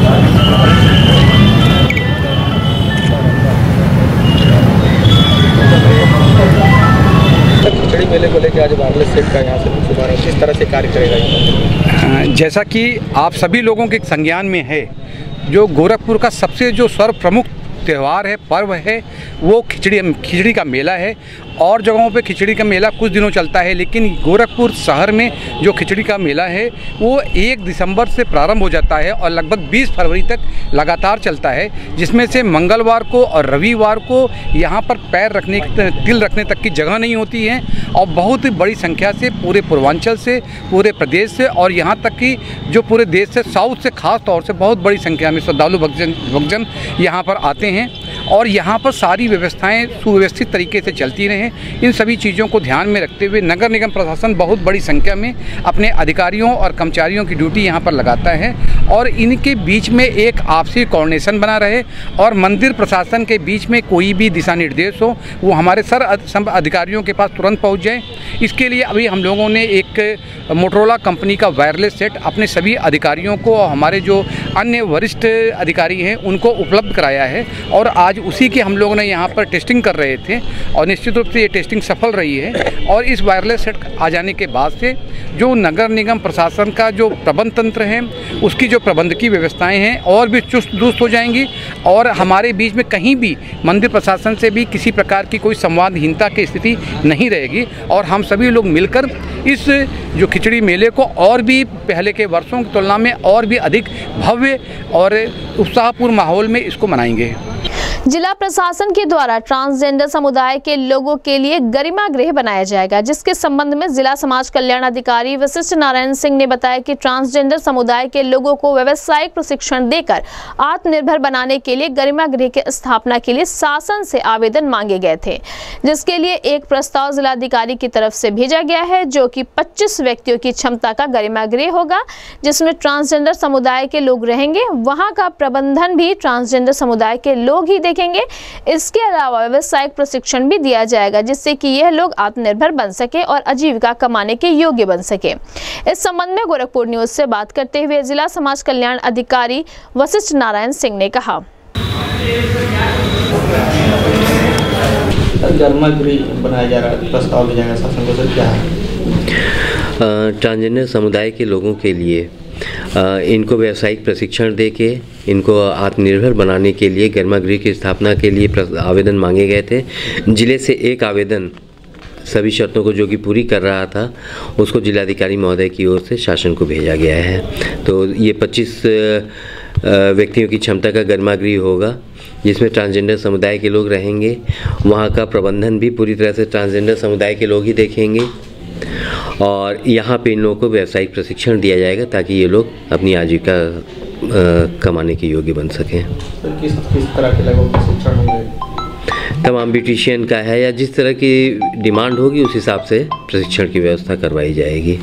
खिचड़ी मेले को लेकर आज वायरलेस सेट का यहाँ से शुभारंभ किस तरह से कार्य करेगा? जैसा कि आप सभी लोगों के संज्ञान में है, जो गोरखपुर का सबसे जो सर्व प्रमुख त्यौहार है, पर्व है, वो खिचड़ी का मेला है। और जगहों पे खिचड़ी का मेला कुछ दिनों चलता है, लेकिन गोरखपुर शहर में जो खिचड़ी का मेला है वो 1 दिसंबर से प्रारंभ हो जाता है और लगभग 20 फरवरी तक लगातार चलता है, जिसमें से मंगलवार को और रविवार को यहाँ पर पैर रखने, तिल रखने तक की जगह नहीं होती है। और बहुत ही बड़ी संख्या से पूरे पूर्वांचल से, पूरे प्रदेश से और यहाँ तक कि जो पूरे देश से, साउथ से खास तौर से बहुत बड़ी संख्या में श्रद्धालु भक्तजन यहाँ पर आते हैं। और यहाँ पर सारी व्यवस्थाएं सुव्यवस्थित तरीके से चलती रहें, इन सभी चीज़ों को ध्यान में रखते हुए नगर निगम प्रशासन बहुत बड़ी संख्या में अपने अधिकारियों और कर्मचारियों की ड्यूटी यहाँ पर लगाता है और इनके बीच में एक आपसी कोऑर्डिनेशन बना रहे और मंदिर प्रशासन के बीच में कोई भी दिशा निर्देश हो वो हमारे सब अधिकारियों के पास तुरंत पहुँच जाए। इसके लिए अभी हम लोगों ने एक मोटरोला कंपनी का वायरलेस सेट अपने सभी अधिकारियों को और हमारे जो अन्य वरिष्ठ अधिकारी हैं उनको उपलब्ध कराया है और आज उसी की हम लोगों ने यहाँ पर टेस्टिंग कर रहे थे और निश्चित रूप से ये टेस्टिंग सफल रही है। और इस वायरलेस सेट आ जाने के बाद से जो नगर निगम प्रशासन का जो प्रबंध तंत्र है, उसकी जो प्रबंधकीय व्यवस्थाएं हैं और भी चुस्त दुरुस्त हो जाएंगी और हमारे बीच में कहीं भी मंदिर प्रशासन से भी किसी प्रकार की कोई संवादहीनता की स्थिति नहीं रहेगी और हम सभी लोग मिलकर इस जो खिचड़ी मेले को और भी पहले के वर्षों की तुलना में और भी अधिक भव्य और उत्साहपूर्ण माहौल में इसको मनाएंगे। जिला प्रशासन के द्वारा ट्रांसजेंडर समुदाय के लोगों के लिए गरिमा गृह बनाया जाएगा, जिसके संबंध में जिला समाज कल्याण अधिकारी वशिष्ठ नारायण सिंह ने बताया कि ट्रांसजेंडर समुदाय के लोगों को व्यावसायिक प्रशिक्षण देकर आत्मनिर्भर बनाने के लिए गरिमा गृह की स्थापना के लिए शासन से आवेदन मांगे गए थे, जिसके लिए एक प्रस्ताव जिलाधिकारी की तरफ से भेजा गया है, जो कि 25 व्यक्तियों की क्षमता का गरिमा गृह होगा, जिसमें ट्रांसजेंडर समुदाय के लोग रहेंगे। वहां का प्रबंधन भी ट्रांसजेंडर समुदाय के लोग ही देखेंगे। इसके अलावा व्यावसायिक प्रशिक्षण भी दिया जाएगा, जिससे कि यह लोग आत्मनिर्भर बन सके और आजीविका कमाने के योग्य बन सके। इस संबंध में गोरखपुर न्यूज से बात करते हुए जिला समाज कल्याण अधिकारी वशिष्ठ नारायण सिंह ने कहा, गरिमा गृह बनाया जा रहा है, प्रस्ताव भेजा गया शासन को, सर क्या है? ट्रांसजेंडर समुदाय के लोगों के लिए इनको व्यावसायिक प्रशिक्षण देके इनको आत्मनिर्भर बनाने के लिए गरिमा गृह की स्थापना के लिए आवेदन मांगे गए थे। जिले से एक आवेदन सभी शर्तों को जो कि पूरी कर रहा था, उसको जिलाधिकारी महोदय की ओर से शासन को भेजा गया है। तो ये 25 व्यक्तियों की क्षमता का गरिमा गृह होगा, जिसमें ट्रांसजेंडर समुदाय के लोग रहेंगे। वहाँ का प्रबंधन भी पूरी तरह से ट्रांसजेंडर समुदाय के लोग ही देखेंगे और यहाँ पे इन लोगों को व्यावसायिक प्रशिक्षण दिया जाएगा ताकि ये लोग अपनी आजीविका कमाने के योग्य बन सकें। किस तरह के लोगों को प्रशिक्षण होंगे? तमाम ब्यूटिशियन का है या जिस तरह की डिमांड होगी उस हिसाब से प्रशिक्षण की व्यवस्था करवाई जाएगी।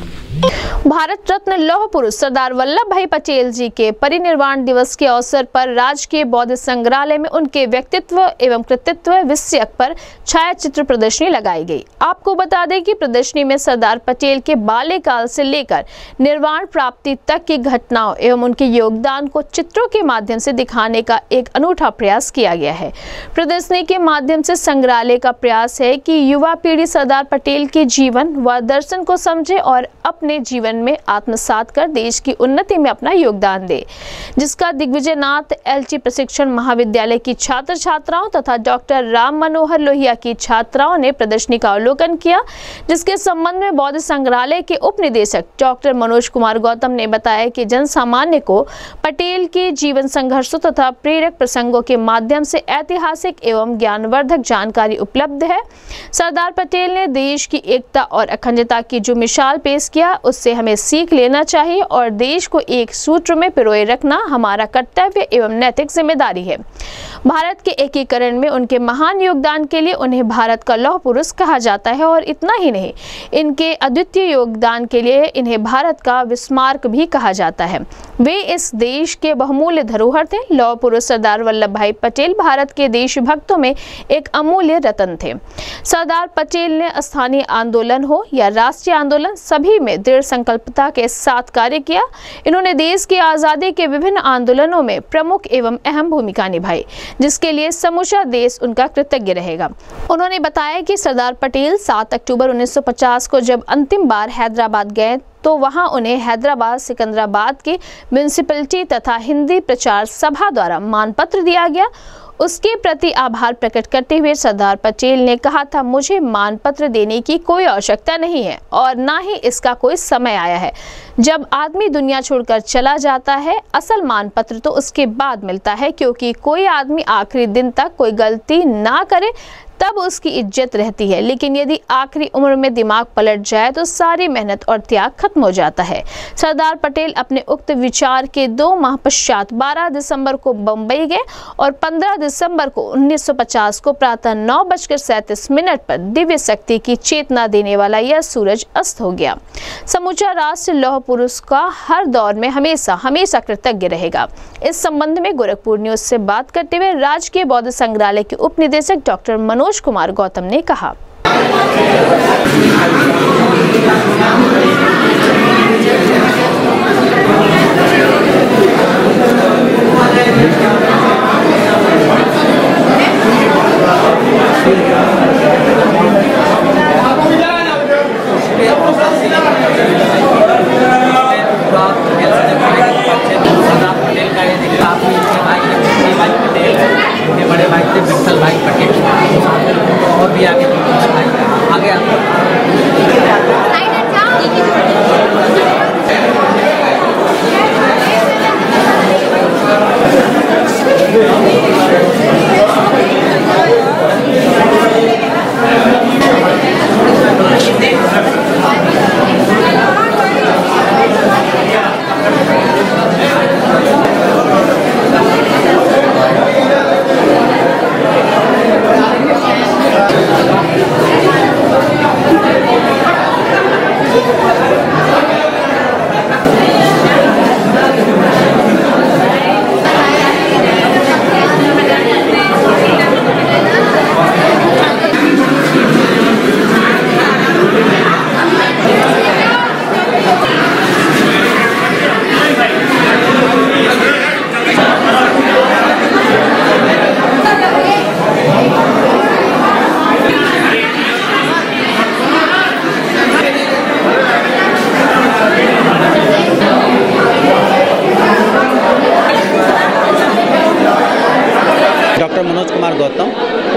भारत रत्न लौह पुरुष सरदार वल्लभ भाई पटेल जी के परिनिर्वाण दिवस के अवसर पर राजकीय बौद्ध संग्रहालय में उनके व्यक्तित्व एवं कृतित्व विषयक पर छायाचित्र प्रदर्शनी लगाई गई। आपको बता दें कि प्रदर्शनी में सरदार पटेल के बाल्यकाल से लेकर निर्वाण प्राप्ति तक की घटनाओं एवं उनके योगदान को चित्रों के माध्यम से दिखाने का एक अनूठा प्रयास किया गया है। प्रदर्शनी के माध्यम से संग्रहालय का प्रयास है कि युवा पीढ़ी सरदार पटेल के जीवन व दर्शन को समझे और अपने जीवन में आत्मसात कर देश की उन्नति में अपना योगदान दे, जिसका दिग्विजयनाथ एलची प्रशिक्षण महाविद्यालय की छात्र छात्राओं तथा डॉक्टर राम मनोहर लोहिया की छात्राओं ने प्रदर्शनी का अवलोकन किया, जिसके संबंध में बौद्ध संग्रहालय के उप निदेशक डॉक्टर मनोज कुमार गौतम ने बताया कि जन सामान्य को पटेल के जीवन संघर्षों तथा प्रेरक प्रसंगों के माध्यम से ऐतिहासिक एवं ज्ञानवर्धक जानकारी उपलब्ध है। सरदार पटेल ने देश की एकता और अखंडता की जो मिसाल पेश किया, उससे हमें सीख लेना चाहिए और देश को एक सूत्र में पिरोए रखना हमारा कर्तव्य एवं नैतिक जिम्मेदारी है। भारत के एकीकरण में उनके महान योगदान के लिए उन्हें भारत का लौह पुरुष कहा जाता है और इतना ही नहीं, इनके अद्वितीय योगदान के लिए इन्हें भारत का विस्मारक भी कहा जाता है। वे इस देश के बहुमूल्य धरोहर थे। लौह पुरुष सरदार वल्लभ भाई पटेल भारत के देशभक्तों में एक अमूल्य रत्न थे। सरदार पटेल ने स्थानीय आंदोलन हो या राष्ट्रीय आंदोलन, सभी में दृढ़ संकल्पता के साथ कार्य किया। इन्होंने देश की आज़ादी के विभिन्न आंदोलनों में प्रमुख एवं अहम भूमिका निभाई, जिसके लिए समूचा देश उनका कृतज्ञ रहेगा। उन्होंने बताया कि सरदार पटेल 7 अक्टूबर 1950 को जब अंतिम बार हैदराबाद गए तो वहां उन्हें हैदराबाद सिकंदराबाद की म्युनिसिपैलिटी तथा हिंदी प्रचार सभा द्वारा मानपत्र दिया गया। उसके प्रति आभार प्रकट करते हुए सरदार पटेल ने कहा था, मुझे मानपत्र देने की कोई आवश्यकता नहीं है और ना ही इसका कोई समय आया है। जब आदमी दुनिया छोड़कर चला जाता है, असल मानपत्र तो उसके बाद मिलता है, क्योंकि कोई आदमी आखिरी दिन तक कोई गलती ना करे तब उसकी इज्जत रहती है, लेकिन यदि आखिरी उम्र में दिमाग पलट जाए तो सारी मेहनत और त्याग खत्म हो जाता है। सरदार पटेल अपने उक्त विचार के 2 माह पश्चात 12 दिसंबर को बंबई गए और 15 दिसंबर को 1950 को प्रातः 9:37 पर दिव्य शक्ति की चेतना देने वाला यह सूरज अस्त हो गया। समूचा राष्ट्र लौह पुरुष का हर दौर में हमेशा हमेशा कृतज्ञ रहेगा। इस संबंध में गोरखपुर न्यूज से बात करते हुए राजकीय बौद्ध संग्रहालय के उप निदेशक डॉक्टर मनोज कुमार गौतम ने कहा, बड़े भाई थे विठल भाई पटेल और भी आगे आगे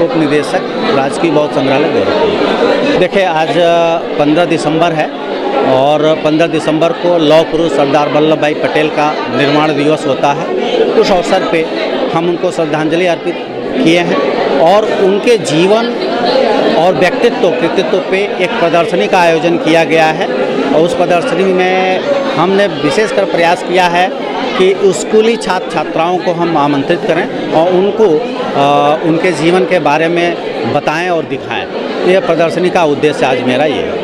उप निदेशक राजकीय बौद्ध संग्रहालय गोरखपुर। देखिए, आज 15 दिसंबर है और 15 दिसंबर को लौह पुरुष सरदार वल्लभ भाई पटेल का निर्माण दिवस होता है। उस अवसर पे हम उनको श्रद्धांजलि अर्पित किए हैं और उनके जीवन और व्यक्तित्व कृतित्व पे एक प्रदर्शनी का आयोजन किया गया है। और उस प्रदर्शनी में हमने विशेषकर प्रयास किया है कि स्कूली छात्र छात्राओं को हम आमंत्रित करें और उनको उनके जीवन के बारे में बताएं और दिखाएं। ये प्रदर्शनी का उद्देश्य आज मेरा ये है।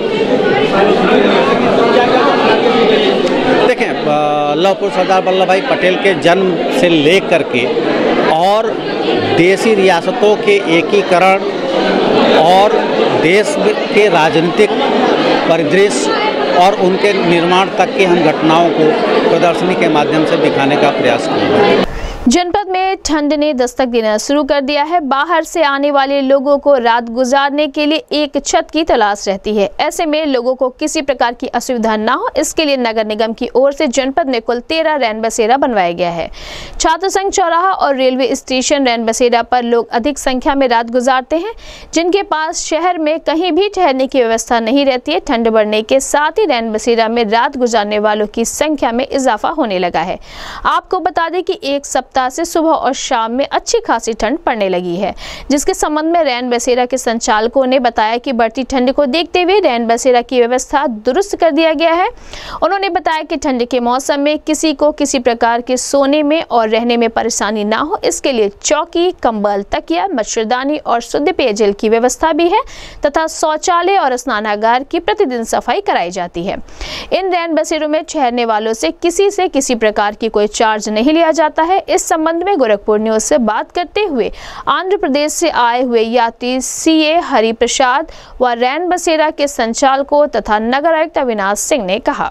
देखें, लौह पुरुष सरदार वल्लभ भाई पटेल के जन्म से लेकर के और देशी रियासतों के एकीकरण और देश के राजनीतिक परिदृश्य और उनके निर्माण तक की हम घटनाओं को प्रदर्शनी के माध्यम से दिखाने का प्रयास किया। जनपद में ठंड ने दस्तक देना शुरू कर दिया है। बाहर से आने वाले लोगों को रात गुजारने के लिए एक छत की तलाश रहती है। ऐसे में लोगों को किसी प्रकार की असुविधा ना हो, इसके लिए नगर निगम की ओर से जनपद में कुल 13 रैन बसेरा बनवाया गया है। छात्र संघ चौराहा और रेलवे स्टेशन रैन बसेरा पर लोग अधिक संख्या में रात गुजारते हैं, जिनके पास शहर में कहीं भी ठहरने की व्यवस्था नहीं रहती है। ठंड बढ़ने के साथ ही रैन बसेरा में रात गुजारने वालों की संख्या में इजाफा होने लगा है। आपको बता दें कि एक सप्ताह से सुबह और शाम में अच्छी खासी ठंड पड़ने लगी है, जिसके संबंध में रैन बसेरा के संचालकों ने बताया कि बढ़ती ठंड को देखते हुए रैन बसेरा की व्यवस्था दुरुस्त कर दिया गया है। उन्होंने बताया कि ठंड के मौसम में किसी को किसी प्रकार के सोने में और रहने में परेशानी ना हो, इसके लिए चौकी, कंबल, तकिया, मच्छरदानी और शुद्ध पेयजल की व्यवस्था भी है तथा शौचालय और स्नानागार की प्रतिदिन सफाई कराई जाती है। इन रैन बसेरों में ठहरने वालों से किसी प्रकार की कोई चार्ज नहीं लिया जाता है। इस संबंध में गोरखपुर न्यूज से बात करते हुए आंध्र प्रदेश से आए हुए यात्री सीए हरि प्रसाद व रैन बसेरा के संचालकों तथा नगर आयुक्त अविनाश सिंह ने कहा।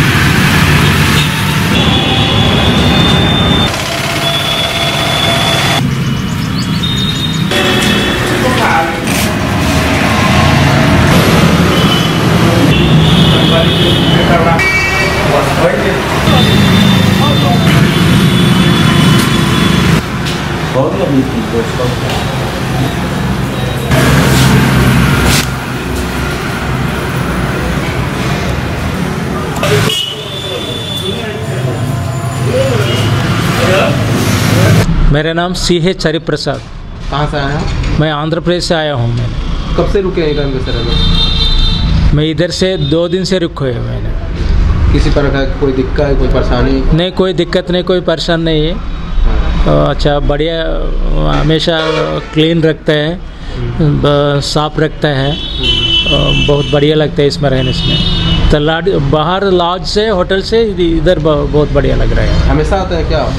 मेरा नाम CH हरि प्रसाद। कहाँ से आए हैं? मैं आंध्र प्रदेश से आया हूँ। मैंने कब से रुके हैं रैन बसेरा में? मैं इधर से 2 दिन से रुके हुए मैंने। किसी प्रकार की कोई दिक्कत, कोई परेशानी? नहीं, कोई दिक्कत नहीं, कोई परेशान नहीं है। अच्छा, बढ़िया, हमेशा क्लीन रखते हैं, साफ रखता है, बहुत बढ़िया लगता है इसमें रहने से। तो बाहर लॉज से, होटल से इधर बहुत बढ़िया लग रहा है। हमेशा आते हैं क्या?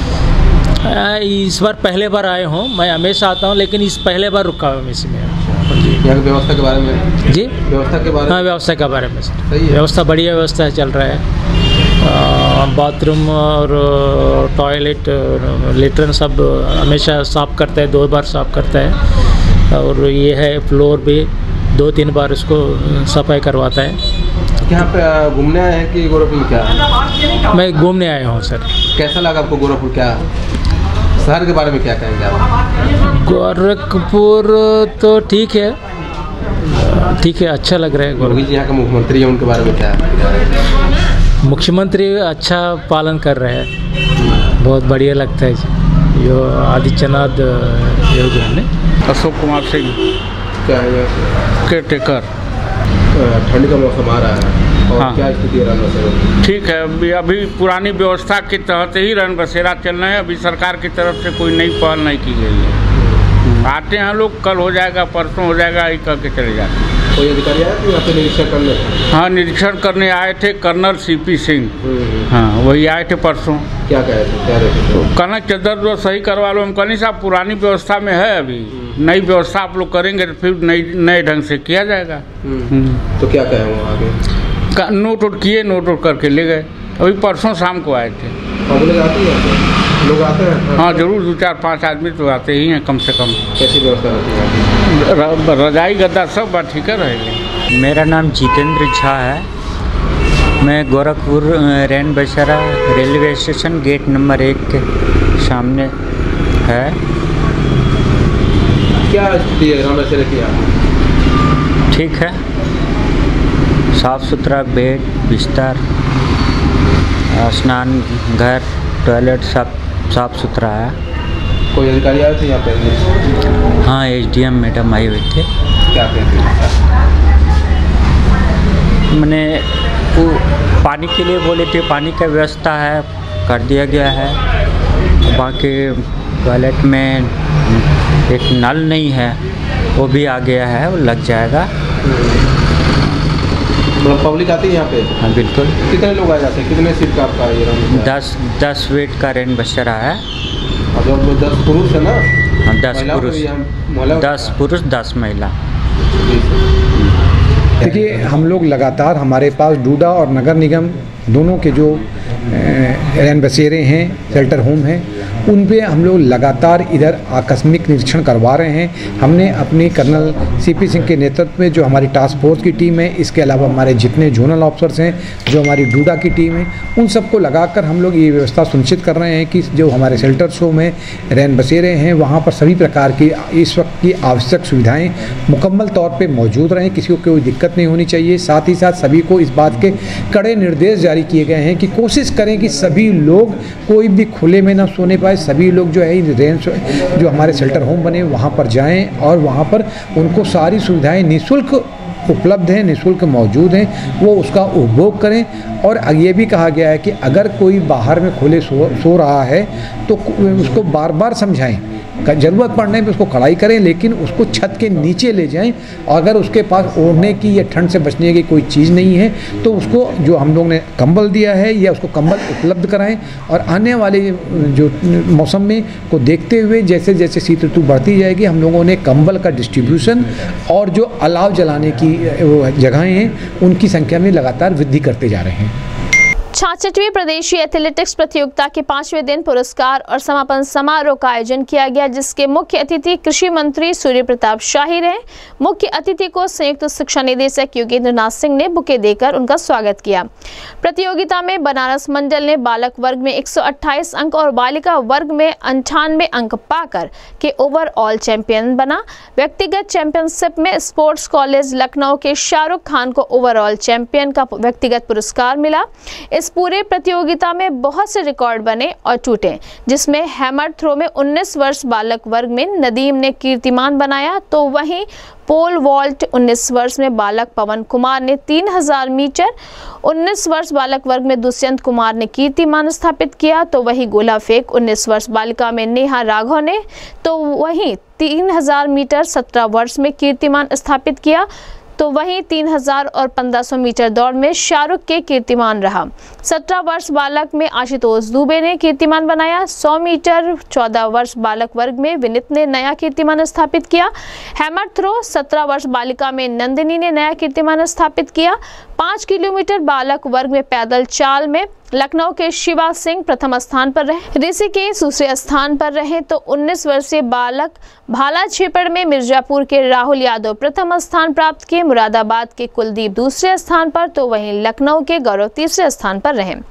इस बार पहले बार आए हूँ। मैं हमेशा आता हूँ, लेकिन इस पहले बार रुका हूँ इसमें। यहाँ की व्यवस्था के बारे में? जी, व्यवस्था के बारे में? हाँ, व्यवस्था के बारे में सही है। व्यवस्था बढ़िया व्यवस्था चल रहा है। बाथरूम और टॉयलेट, लेटरिन सब हमेशा साफ़ करता है, 2 बार साफ़ करता है। और ये है फ्लोर भी 2-3 बार इसको सफाई करवाता है। यहाँ पे घूमने आए हैं कि गोरखपुर क्या? मैं घूमने आया हूँ सर। कैसा लगा आपको गोरखपुर? क्या शहर के बारे में क्या कहेंगे आप? गोरखपुर तो ठीक है, अच्छा लग रहा है। गोरखपुर जी यहाँ के मुख्यमंत्री हैं, उनके बारे में क्या है? मुख्यमंत्री अच्छा पालन कर रहे हैं, बहुत बढ़िया लगता है जी। जो आदित्यनाथ योगी ने। अशोक कुमार सिंह। क्या है? केयरटेकर। ठंड का मौसम आ रहा है और हाँ। क्या स्थिति है रैन बसेरा? ठीक है, अभी पुरानी व्यवस्था के तहत ही रैन बसेरा चल रहे हैं। अभी सरकार की तरफ से कोई नई पहल नहीं की गई है। आते हैं लोग, कल हो जाएगा, परसों हो जाएगा, ये कह के चले जाते हैं। कोई अधिकारी आया तो यहाँ पे निरीक्षण करने? हाँ, निरीक्षण करने आए थे कर्नल CP सिंह। हाँ, वही आए थे परसों। क्या कहे थे? क्या रहते? कहना चद्दर जो सही करवा लो। हम कहनी साहब पुरानी व्यवस्था में है, अभी नई व्यवस्था आप लोग करेंगे तो फिर नए ढंग से किया जाएगा। तो क्या कहे वो आगे? नोट किए, नोट करके ले गए। अभी परसों शाम को आए थे। लोग आते हैं? हाँ, जरूर 2-4-5 आदमी तो आते ही हैं कम से कम। कैसी व्यवस्था रहती है? रजाई गद्दा सब बात ठीक रहेगी। मेरा नाम जितेंद्र झा है। मैं गोरखपुर रैन बसेरा रेलवे स्टेशन गेट नंबर 1 के सामने है। क्या स्थिति है रैन बसेरा की? ठीक है, साफ सुथरा बेड, बिस्तर, स्नान घर, टॉयलेट सब साफ सुथरा है। कोई अधिकारी आए थे यहाँ पे? हाँ, एसडीएम मैडम आए हुए थे। क्या कहते हैं? मैंने वो पानी के लिए बोले थे, पानी का व्यवस्था है, कर दिया गया है। बाकी टॉयलेट में एक नल नहीं है, वो भी आ गया है, वो लग जाएगा। पब्लिक आती है यहाँ पे? हाँ बिल्कुल। कितने लोग आ जाते हैं? कितने सीट का आपका ये? 10 वेट का रैन बसेरा है। और 10 पुरुष है ना? हाँ 10 पुरुष 10 महिला। देखिए, हम लोग लगातार, हमारे पास डूडा और नगर निगम दोनों के जो रैन बसेरे हैं, शेल्टर होम हैं, उन पे हम लोग लगातार इधर आकस्मिक निरीक्षण करवा रहे हैं। हमने अपनी कर्नल सीपी सिंह के नेतृत्व में जो हमारी टास्क फोर्स की टीम है, इसके अलावा हमारे जितने जोनल ऑफिसर्स हैं, जो हमारी डूडा की टीम है, उन सबको लगाकर हम लोग ये व्यवस्था सुनिश्चित कर रहे हैं कि जो हमारे शेल्टर्स होम हैं, रैन बसेरे हैं, वहाँ पर सभी प्रकार की इस वक्त की आवश्यक सुविधाएँ मुकम्मल तौर पर मौजूद रहें, किसी को कोई दिक्कत नहीं होनी चाहिए। साथ ही साथ सभी को इस बात के कड़े निर्देश जारी किए गए हैं कि कोशिश करें कि सभी लोग कोई भी खुले में ना सोने पाए। सभी लोग जो है रेंज जो हमारे शेल्टर होम बने वहाँ पर जाएं और वहाँ पर उनको सारी सुविधाएं निःशुल्क उपलब्ध हैं, निःशुल्क मौजूद हैं, वो उसका उपभोग करें। और ये भी कहा गया है कि अगर कोई बाहर में खुले सो रहा है तो उसको बार बार समझाएं, ज़रूरत पड़ने पे उसको कड़ाई करें, लेकिन उसको छत के नीचे ले जाएं। अगर उसके पास ओढ़ने की या ठंड से बचने की कोई चीज़ नहीं है तो उसको जो हम लोग ने कंबल दिया है या उसको कंबल उपलब्ध कराएं। और आने वाले जो मौसम में को देखते हुए जैसे जैसे शीत ऋतु बढ़ती जाएगी, हम लोगों ने कंबल का डिस्ट्रीब्यूशन और जो अलाव जलाने की जगहें हैं उनकी संख्या में लगातार वृद्धि करते जा रहे हैं। 66वीं प्रदेशीय एथलेटिक्स प्रतियोगिता के 5वें दिन पुरस्कार और समापन समारोह का आयोजन किया गया, जिसके मुख्य अतिथि कृषि मंत्री सूर्य प्रताप शाही रहे। मुख्य अतिथि को संयुक्त शिक्षा निदेशक योगेंद्र नाथ सिंह ने बुके देकर उनका स्वागत किया। प्रतियोगिता में बनारस मंडल ने बालक वर्ग में 128 अंक और बालिका वर्ग में 98 अंक पाकर के ओवरऑल चैंपियन बना। व्यक्तिगत चैंपियनशिप में स्पोर्ट्स कॉलेज लखनऊ के शाहरुख खान को ओवरऑल चैंपियन का व्यक्तिगत पुरस्कार मिला। इस पूरे प्रतियोगिता में बहुत से रिकॉर्ड बने और टूटे, जिसमें हैमर थ्रो में 19 वर्ष बालक वर्ग में नदीम ने कीर्तिमान बनाया, तो वहीं पोल वॉल्ट 19 वर्ष में बालक पवन कुमार ने 3000 मीटर, 19 वर्ष बालक वर्ग में दुष्यंत कुमार ने कीर्तिमान स्थापित किया, तो वहीं गोला फेंक 19 वर्ष बालिका में नेहा राघव ने तो वहीं 3000 मीटर 17 वर्ष में कीर्तिमान स्थापित किया, तो वहीं 3000 और 1500 मीटर दौड़ में शाहरुख के कीर्तिमान रहा। 17 वर्ष बालक में आशुतोष दुबे ने कीर्तिमान बनाया। 100 मीटर 14 वर्ष बालक वर्ग में विनीत ने नया कीर्तिमान स्थापित किया। हैमर थ्रो 17 वर्ष बालिका में नंदिनी ने नया कीर्तिमान स्थापित किया। 5 किलोमीटर बालक वर्ग में पैदल चाल में लखनऊ के शिवा सिंह प्रथम स्थान पर रहे, ऋषिकेश दूसरे स्थान पर रहे, तो 19 वर्षीय बालक भाला छेपड़ में मिर्जापुर के राहुल यादव प्रथम स्थान प्राप्त किए। मुरादाबाद के कुलदीप दूसरे स्थान पर, तो वहीं लखनऊ के गौरव तीसरे स्थान पर रहे।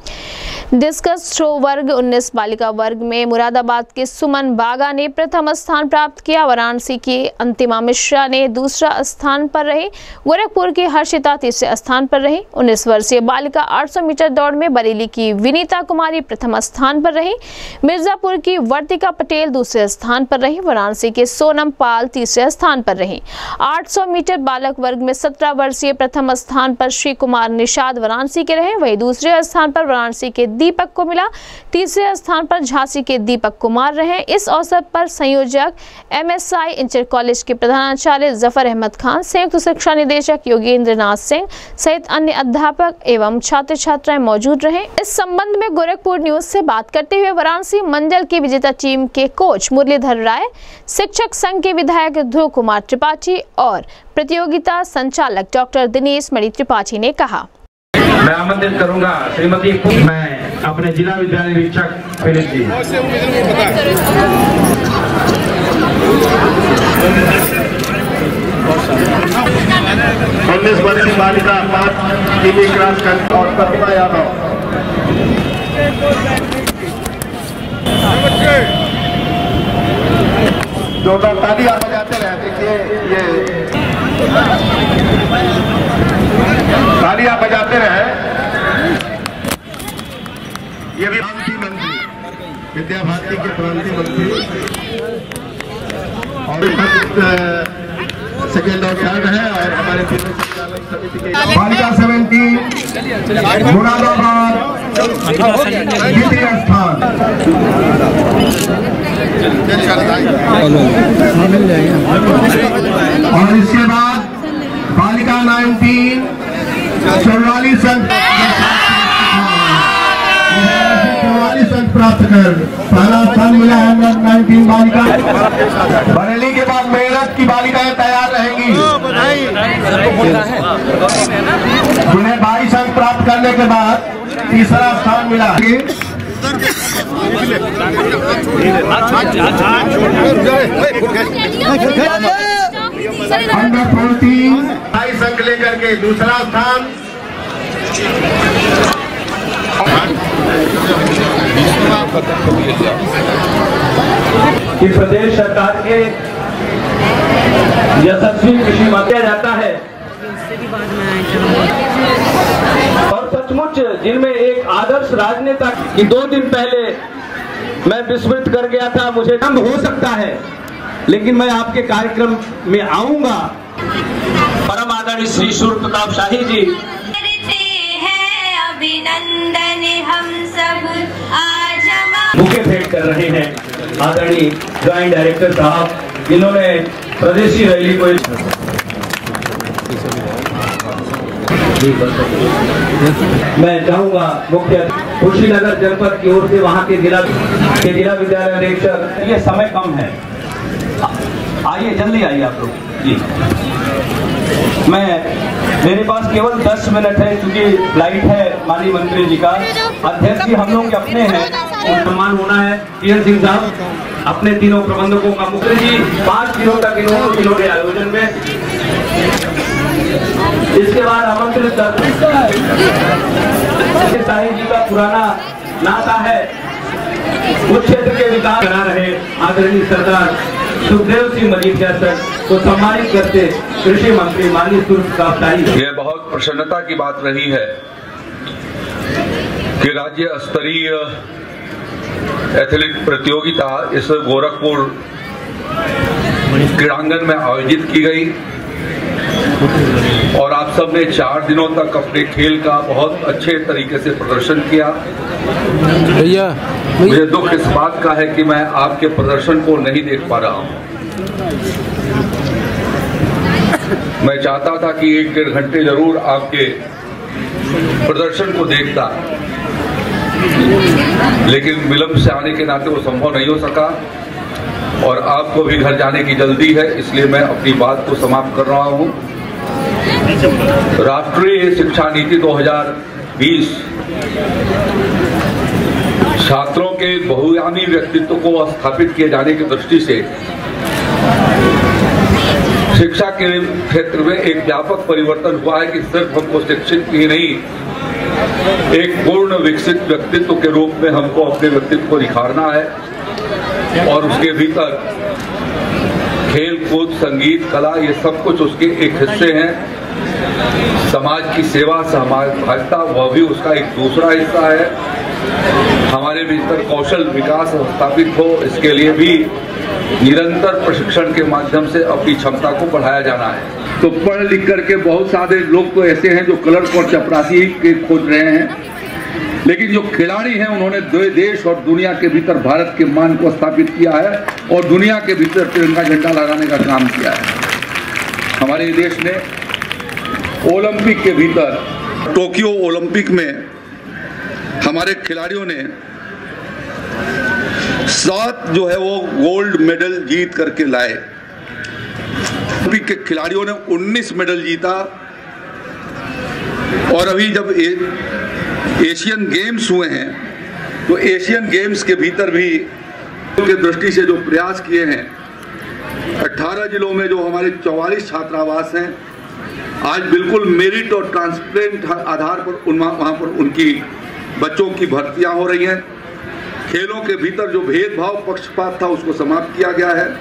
डिस्कस थ्रो वर्ग 19 बालिका वर्ग में मुरादाबाद के सुमन बागा ने प्रथम स्थान प्राप्त किया। वाराणसी की अंतिमा मिश्रा ने दूसरा स्थान पर रही। गोरखपुर की हर्षिता तीसरे स्थान पर रही। 19 वर्षीय बालिका 800 मीटर दौड़ में बरेली की विनीता कुमारी प्रथम स्थान पर रही। मिर्जापुर की वर्तिका पटेल दूसरे स्थान पर रही। वाराणसी के सोनम पाल तीसरे स्थान पर रही। 800 मीटर बालक वर्ग में 17 वर्षीय प्रथम स्थान पर श्री कुमार निषाद वाराणसी के रहे। वहीं दूसरे स्थान पर वाराणसी के दीपक को मिला। तीसरे स्थान पर झांसी के दीपक कुमार रहे। इस अवसर पर संयोजक MSI इंटर कॉलेज के प्रधानाचार्य जफर अहमद खान, संयुक्त शिक्षा निदेशक योगेंद्र नाथ सिंह सहित अन्य अध्यापक एवं छात्र छात्राएं मौजूद रहे। इस संबंध में गोरखपुर न्यूज से बात करते हुए वाराणसी मंडल की विजेता टीम के कोच मुरलीधर राय, शिक्षक संघ के विधायक ध्रुव कुमार त्रिपाठी और प्रतियोगिता संचालक डॉक्टर दिनेश मणि त्रिपाठी ने कहा। मैं आमंत्रित करूंगा श्रीमती, मैं अपने जिला विद्यालय निरीक्षक फिलिप जी। 19 वर्षीय बालिका 5 किमी क्रॉस कंट्री और प्रतिभा यादव। जोरदार तालियां बजाते रहे। देखिए ये तालियां बजाते रहे। ये भी प्रांतीय मंत्री, विद्या भारती के प्रांतीय मंत्री और सेकेंड और थर्ड है और हमारे समिति के बालिका 17 मुरादाबाद द्वितीय स्थान। और इसके बाद बालिका 19 44 अंक प्राप्त कर पहला स्थान मिला है। 19 बालिका बरेली के बाद मेरठ की बालिकाएं तैयार रहेंगी, जिन्हें 22 अंक प्राप्त करने के बाद तीसरा स्थान मिला। अंडर 14 22 अंक लेकर के दूसरा स्थान। कि प्रदेश सरकार के यशस्वी कृषि मंत्री जाता है और सचमुच जिनमें एक आदर्श राजनेता की 2 दिन पहले मैं विस्मृत कर गया था, मुझे विलंब हो सकता है लेकिन मैं आपके कार्यक्रम में आऊंगा। परम आदरणीय श्री सूर्य प्रताप शाही जी अभिनंदन हम सब आज बुके भेंट कर रहे हैं आदरणीय ज्वाइंट डायरेक्टर साहब, जिन्होंने प्रदेशी रैली को मैं चाहूंगा मुख्य कुशीनगर जनपद की ओर से वहां के जिला विद्यालय अधीक्षक। ये समय कम है, आइए जल्दी आइए आप लोग जी। मेरे पास केवल 10 मिनट है क्योंकि फ्लाइट है माननीय मंत्री जी का। अध्यक्ष जी हम लोग के अपने हैं, सम्मान होना है। पीएन सिंह साहब अपने तीनों प्रबंधकों का, मुख्य जी 5 दिनों तक इन्होंने आयोजन में। इसके बाद आमंत्रित शाही जी का पुराना नाता है, उस क्षेत्र के विकास करा रहे आदरणीय सरदार सुखदेव सिंह मजीठिया को सम्मानित करते कृषि मंत्री माननीय सूर्य प्रताप शाही। यह बहुत प्रसन्नता की बात रही है कि राज्य स्तरीय एथलेटिक प्रतियोगिता इस गोरखपुर क्रीड़ांगन में आयोजित की गई और आप सब ने 4 दिनों तक अपने खेल का बहुत अच्छे तरीके से प्रदर्शन किया। मुझे दुख इस बात का है कि मैं आपके प्रदर्शन को नहीं देख पा रहा हूं। मैं चाहता था कि 1-1.5 घंटे जरूर आपके प्रदर्शन को देखता, लेकिन विलंब से आने के नाते वो संभव नहीं हो सका और आपको भी घर जाने की जल्दी है, इसलिए मैं अपनी बात को समाप्त कर रहा हूं। राष्ट्रीय शिक्षा नीति 2020 छात्रों के बहुआयामी व्यक्तित्व को स्थापित किए जाने की दृष्टि से शिक्षा के क्षेत्र में एक व्यापक परिवर्तन हुआ है कि सिर्फ हमको शिक्षित ही नहीं, एक पूर्ण विकसित व्यक्तित्व के रूप में हमको अपने व्यक्तित्व को निखारना है और उसके भीतर खेल कूद संगीत कला ये सब कुछ उसके एक हिस्से हैं। समाज की सेवा सहभागिता वह भी उसका एक दूसरा हिस्सा है। हमारे भीतर कौशल विकास स्थापित हो, इसके लिए भी निरंतर प्रशिक्षण के माध्यम से अपनी क्षमता को बढ़ाया जाना है। तो पढ़ लिख करके बहुत सारे लोग तो ऐसे हैं जो क्लर्क और चपरासी के खोज रहे हैं, लेकिन जो खिलाड़ी हैं उन्होंने देश और दुनिया के भीतर भारत के मान को स्थापित किया है और दुनिया के भीतर तिरंगा झंडा लहराने का काम किया है। हमारे देश ने ओलंपिक के भीतर टोक्यो ओलंपिक में हमारे खिलाड़ियों ने 7 जो है वो गोल्ड मेडल जीत करके लाए। ओलंपिक के खिलाड़ियों ने 19 मेडल जीता और अभी जब एशियन गेम्स हुए हैं तो एशियन गेम्स के भीतर भी के दृष्टि से जो प्रयास किए हैं, 18 जिलों में जो हमारे 44 छात्रावास हैं, आज बिल्कुल मेरिट और ट्रांसपेरेंट आधार पर वहाँ पर उनकी बच्चों की भर्तियां हो रही हैं। खेलों के भीतर जो भेदभाव पक्षपात था उसको समाप्त किया गया है।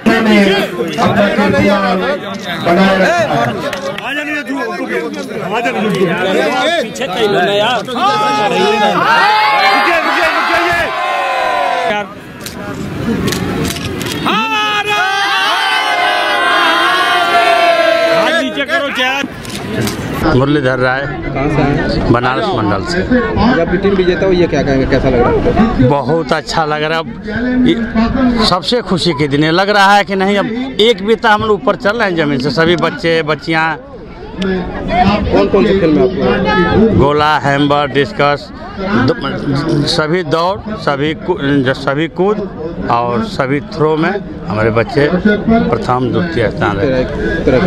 मुरलीधर राय, बनारस मंडल से। जब आपकी टीम विजेता हुई है, क्या कहेंगे, कैसा लग रहा है? बहुत अच्छा लग रहा है। सबसे खुशी के दिन लग रहा है कि नहीं, अब एक बीता हम लोग ऊपर चल रहे हैं जमीन से। सभी बच्चे बच्चियाँ कौन कौन से खेल में आपको? गोला, हैमर, डिस्कस, सभी दौड़, सभी कूद और सभी थ्रो में हमारे बच्चे प्रथम द्वितीय स्थान है। किस तरह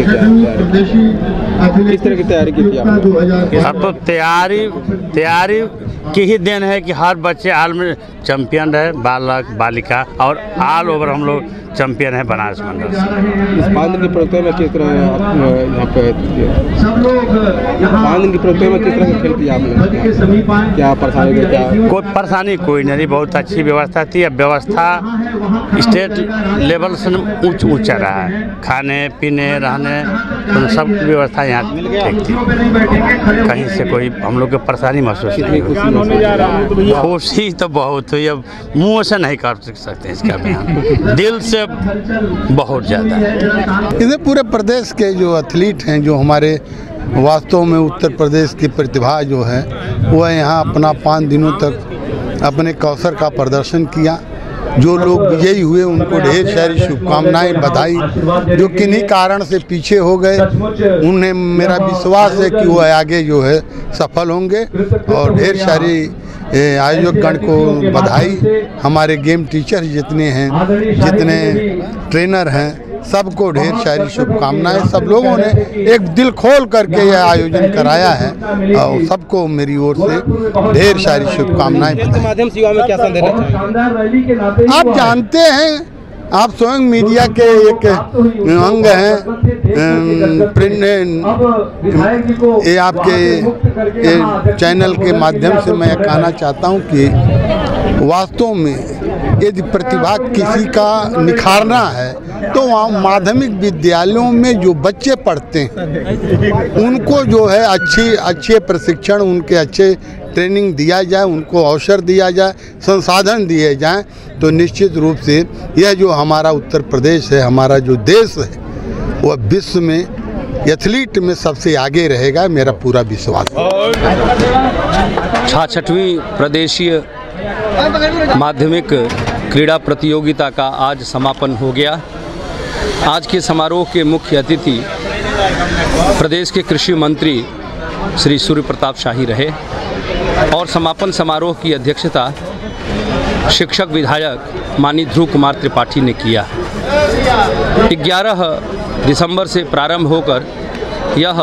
की तैयारी की थी आपने? अब तो तैयारी की ही देन है कि हर बच्चे ऑल में चैंपियन है, बालक बालिका और ऑल ओवर हम लोग चैंपियन है बनारस मंडल से। इस 5 दिन की प्रतियोगिता में किस तरह यहाँ पे 5 दिन की प्रतियोगिता में किस तरह से खेल किया आपने? क्या परेशानी थी? क्या कोई परेशानी कोई नहीं, बहुत अच्छी व्यवस्था थी। अब व्यवस्था स्टेट लेवल से ऊंचा रहा है, खाने पीने रहने तो सब व्यवस्था यहाँ ठीक थी। कहीं से कोई हम लोग को परेशानी महसूस नहीं हुई। खुशी तो बहुत हुई, अब मुँह से नहीं कर सकते इसका बयान, दिल से बहुत ज़्यादा है। इधर पूरे प्रदेश के जो एथलीट हैं, जो हमारे वास्तव में उत्तर प्रदेश की प्रतिभा जो है वह यहाँ अपना 5 दिनों तक अपने कौशल का प्रदर्शन किया। जो लोग विजयी हुए उनको ढेर सारी शुभकामनाएं, बधाई। जो किन्हीं कारण से पीछे हो गए उन्हें मेरा विश्वास है कि वह आगे जो है सफल होंगे। और ढेर सारी आयोजक गण को बधाई। हमारे गेम टीचर जितने हैं, जितने ट्रेनर हैं, सबको ढेर सारी शुभकामनाएं। सब लोगों ने एक दिल खोल करके यह आयोजन कराया है और सबको मेरी ओर से ढेर सारी शुभकामनाएं। इसके माध्यम से युवा में क्या संदेश चाहिए? आप जानते हैं, आप स्वयं मीडिया के एक अंग हैं, ये आपके चैनल के माध्यम से मैं कहना चाहता हूं कि वास्तव में यदि प्रतिभा किसी का निखारना है तो वहाँ माध्यमिक विद्यालयों में जो बच्चे पढ़ते हैं उनको जो है अच्छे प्रशिक्षण, उनके अच्छे ट्रेनिंग दिया जाए, उनको अवसर दिया जाए, संसाधन दिए जाएं, तो निश्चित रूप से यह जो हमारा उत्तर प्रदेश है, हमारा जो देश है, वह विश्व में एथलीट में सबसे आगे रहेगा, मेरा पूरा विश्वास है। 66वीं प्रदेशीय माध्यमिक क्रीड़ा प्रतियोगिता का आज समापन हो गया। आज के समारोह के मुख्य अतिथि प्रदेश के कृषि मंत्री श्री सूर्य प्रताप शाही रहे और समापन समारोह की अध्यक्षता शिक्षक विधायक माननीय ध्रुव कुमार त्रिपाठी ने किया। 11 दिसंबर से प्रारंभ होकर यह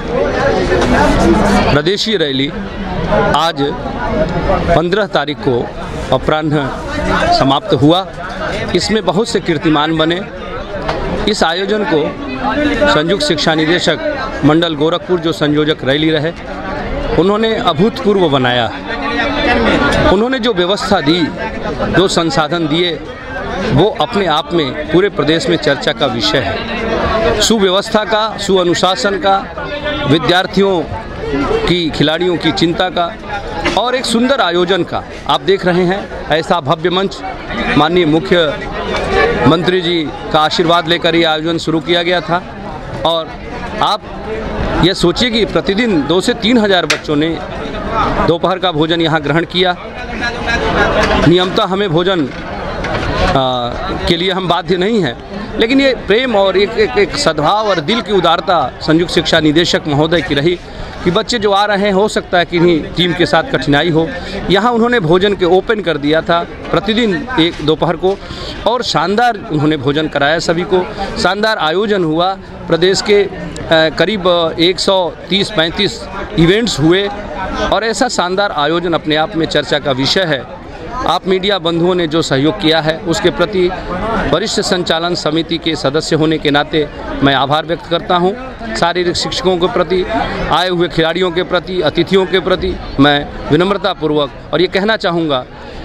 प्रदेशीय रैली आज 15 तारीख को अपराह्न समाप्त हुआ। इसमें बहुत से कीर्तिमान बने। इस आयोजन को संयुक्त शिक्षा निदेशक मंडल गोरखपुर जो संयोजक रैली रहे, उन्होंने अभूतपूर्व बनाया। उन्होंने जो व्यवस्था दी, जो संसाधन दिए, वो अपने आप में पूरे प्रदेश में चर्चा का विषय है। सुव्यवस्था का, सुअनुशासन का, विद्यार्थियों की, खिलाड़ियों की चिंता का और एक सुंदर आयोजन का आप देख रहे हैं। ऐसा भव्य मंच माननीय मुख्यमंत्री जी का आशीर्वाद लेकर ये आयोजन शुरू किया गया था। और आप ये सोचिए कि प्रतिदिन 2 से 3 हज़ार बच्चों ने दोपहर का भोजन यहाँ ग्रहण किया। नियमतः हमें भोजन के लिए हम बाध्य नहीं हैं, लेकिन ये प्रेम और एक सद्भाव और दिल की उदारता संयुक्त शिक्षा निदेशक महोदय की रही कि बच्चे जो आ रहे हैं, हो सकता है कि इन्हीं टीम के साथ कठिनाई हो। यहाँ उन्होंने भोजन के ओपन कर दिया था प्रतिदिन एक दोपहर को, और शानदार उन्होंने भोजन कराया सभी को। शानदार आयोजन हुआ। प्रदेश के करीब 130-135 इवेंट्स हुए और ऐसा शानदार आयोजन अपने आप में चर्चा का विषय है। आप मीडिया बंधुओं ने जो सहयोग किया है उसके प्रति वरिष्ठ संचालन समिति के सदस्य होने के नाते मैं आभार व्यक्त करता हूं। शारीरिक शिक्षकों के प्रति, आए हुए खिलाड़ियों के प्रति, अतिथियों के प्रति मैं विनम्रतापूर्वक और ये कहना चाहूँगा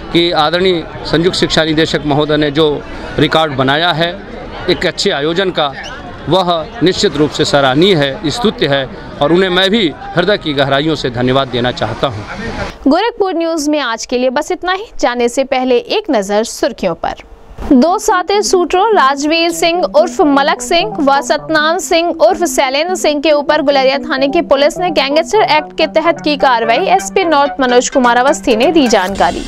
कि आदरणीय संयुक्त शिक्षा निदेशक महोदय ने जो रिकॉर्ड बनाया है एक अच्छे आयोजन का, वह निश्चित रूप से सराहनीय है, स्तुत्य है और उन्हें मैं भी हृदय की गहराइयों से धन्यवाद देना चाहता हूँ। गोरखपुर न्यूज़ में आज के लिए बस इतना ही। जाने से पहले एक नज़र सुर्खियों पर। 2 साथी शूटरों राजवीर सिंह उर्फ मलक सिंह व सतनाम सिंह उर्फ शैलेंद्र सिंह के ऊपर गुलेरिया थाने की पुलिस ने गैंगस्टर एक्ट के तहत की कार्रवाई। एसपी नॉर्थ मनोज कुमार अवस्थी ने दी जानकारी।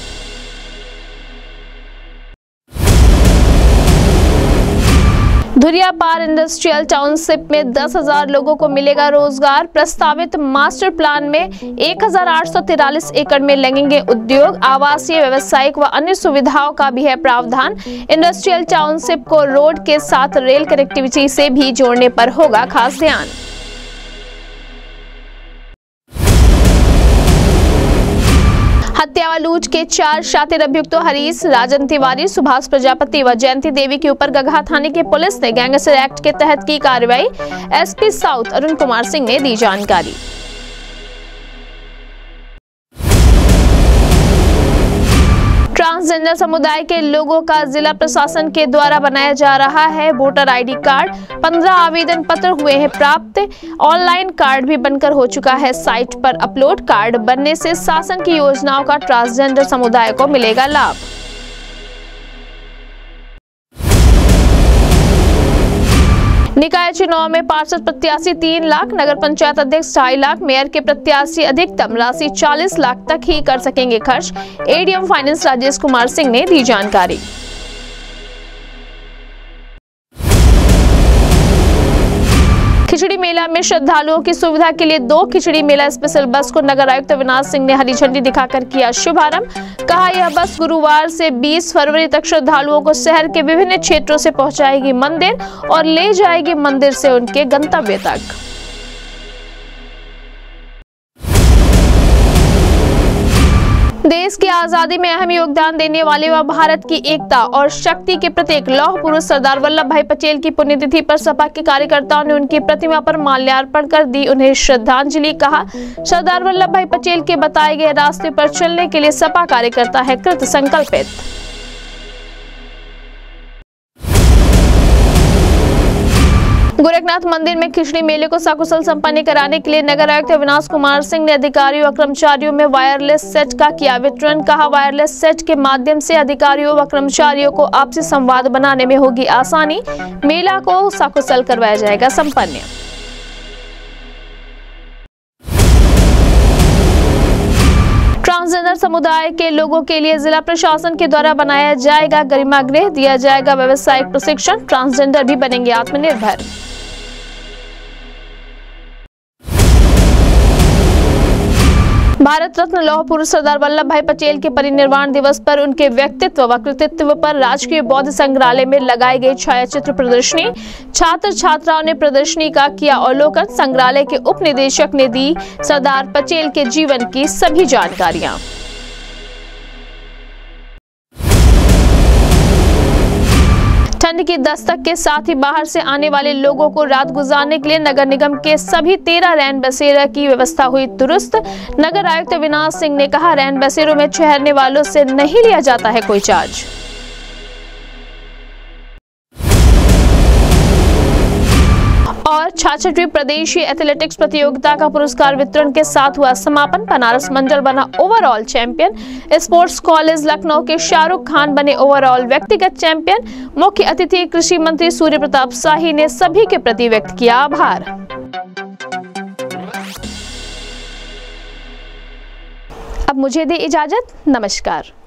धुरियापार इंडस्ट्रियल टाउनशिप में 10,000 लोगों को मिलेगा रोजगार। प्रस्तावित मास्टर प्लान में 1,843 एकड़ में लगेंगे उद्योग, आवासीय, व्यावसायिक व अन्य सुविधाओं का भी है प्रावधान। इंडस्ट्रियल टाउनशिप को रोड के साथ रेल कनेक्टिविटी से भी जोड़ने पर होगा खास ध्यान। हत्या व लूट के 4 शातिर अभियुक्तों हरीश, राजन तिवारी, सुभाष प्रजापति व जयंती देवी के ऊपर गगहा थाने की पुलिस ने गैंगस्टर एक्ट के तहत की कार्रवाई। एसपी साउथ अरुण कुमार सिंह ने दी जानकारी। ट्रांसजेंडर समुदाय के लोगों का जिला प्रशासन के द्वारा बनाया जा रहा है वोटर आईडी कार्ड। 15 आवेदन पत्र हुए हैं प्राप्त। ऑनलाइन कार्ड भी बनकर हो चुका है साइट पर अपलोड। कार्ड बनने से शासन की योजनाओं का ट्रांसजेंडर समुदाय को मिलेगा लाभ। निकाय चुनाव में पार्षद प्रत्याशी 3 लाख, नगर पंचायत अध्यक्ष 2.5 लाख, मेयर के प्रत्याशी अधिकतम राशि 40 लाख तक ही कर सकेंगे खर्च। एडीएम फाइनेंस राजेश कुमार सिंह ने दी जानकारी। खिचड़ी मेला में श्रद्धालुओं की सुविधा के लिए 2 खिचड़ी मेला स्पेशल बस को नगर आयुक्त अविनाश सिंह ने हरी झंडी दिखाकर किया शुभारंभ। कहा यह बस गुरुवार से 20 फरवरी तक श्रद्धालुओं को शहर के विभिन्न क्षेत्रों से पहुंचाएगी मंदिर और ले जाएगी मंदिर से उनके गंतव्य तक। देश की आजादी में अहम योगदान देने वाले व भारत की एकता और शक्ति के प्रतीक लौह पुरुष सरदार वल्लभ भाई पटेल की पुण्यतिथि पर सपा के कार्यकर्ताओं ने उनकी प्रतिमा पर माल्यार्पण कर दी उन्हें श्रद्धांजलि। कहा सरदार वल्लभ भाई पटेल के बताए गए रास्ते पर चलने के लिए सपा कार्यकर्ता है कृत संकल्पित। गोरखनाथ मंदिर में खिचड़ी मेले को सकुशल संपन्न कराने के लिए नगर आयुक्त अविनाश कुमार सिंह ने अधिकारियों और कर्मचारियों में वायरलेस सेट का किया वितरण। कहा वायरलेस सेट के माध्यम से अधिकारियों व कर्मचारियों को आपसी संवाद बनाने में होगी आसानी। मेला को सकुशल करवाया जाएगा संपन्न। ट्रांसजेंडर समुदाय के लोगों के लिए जिला प्रशासन के द्वारा बनाया जाएगा गरिमा गृह, दिया जाएगा व्यावसायिक प्रशिक्षण। ट्रांसजेंडर भी बनेंगे आत्मनिर्भर। भारत रत्न लौह पुरुष सरदार वल्लभ भाई पटेल के परिनिर्वाण दिवस पर उनके व्यक्तित्व व कृतित्व पर राजकीय बौद्ध संग्रहालय में लगाई गई छायाचित्र प्रदर्शनी। छात्र छात्राओं ने प्रदर्शनी का किया अवलोकन। संग्रहालय के उप निदेशक ने दी सरदार पटेल के जीवन की सभी जानकारियां। ठंड की दस्तक के साथ ही बाहर से आने वाले लोगों को रात गुजारने के लिए नगर निगम के सभी 13 रैन बसेरा की व्यवस्था हुई दुरुस्त। नगर आयुक्त अविनाश सिंह ने कहा रैन बसेरों में ठहरने वालों से नहीं लिया जाता है कोई चार्ज। और 66वीं प्रदेशीय एथलेटिक्स प्रतियोगिता का पुरस्कार वितरण के साथ हुआ समापन। बनारस मंडल बना overall champion. Sports college Lucknow के शाहरुख खान बने ओवरऑल व्यक्तिगत चैंपियन। मुख्य अतिथि कृषि मंत्री सूर्य प्रताप शाही ने सभी के प्रति व्यक्त किया आभार। अब मुझे दे इजाजत, नमस्कार।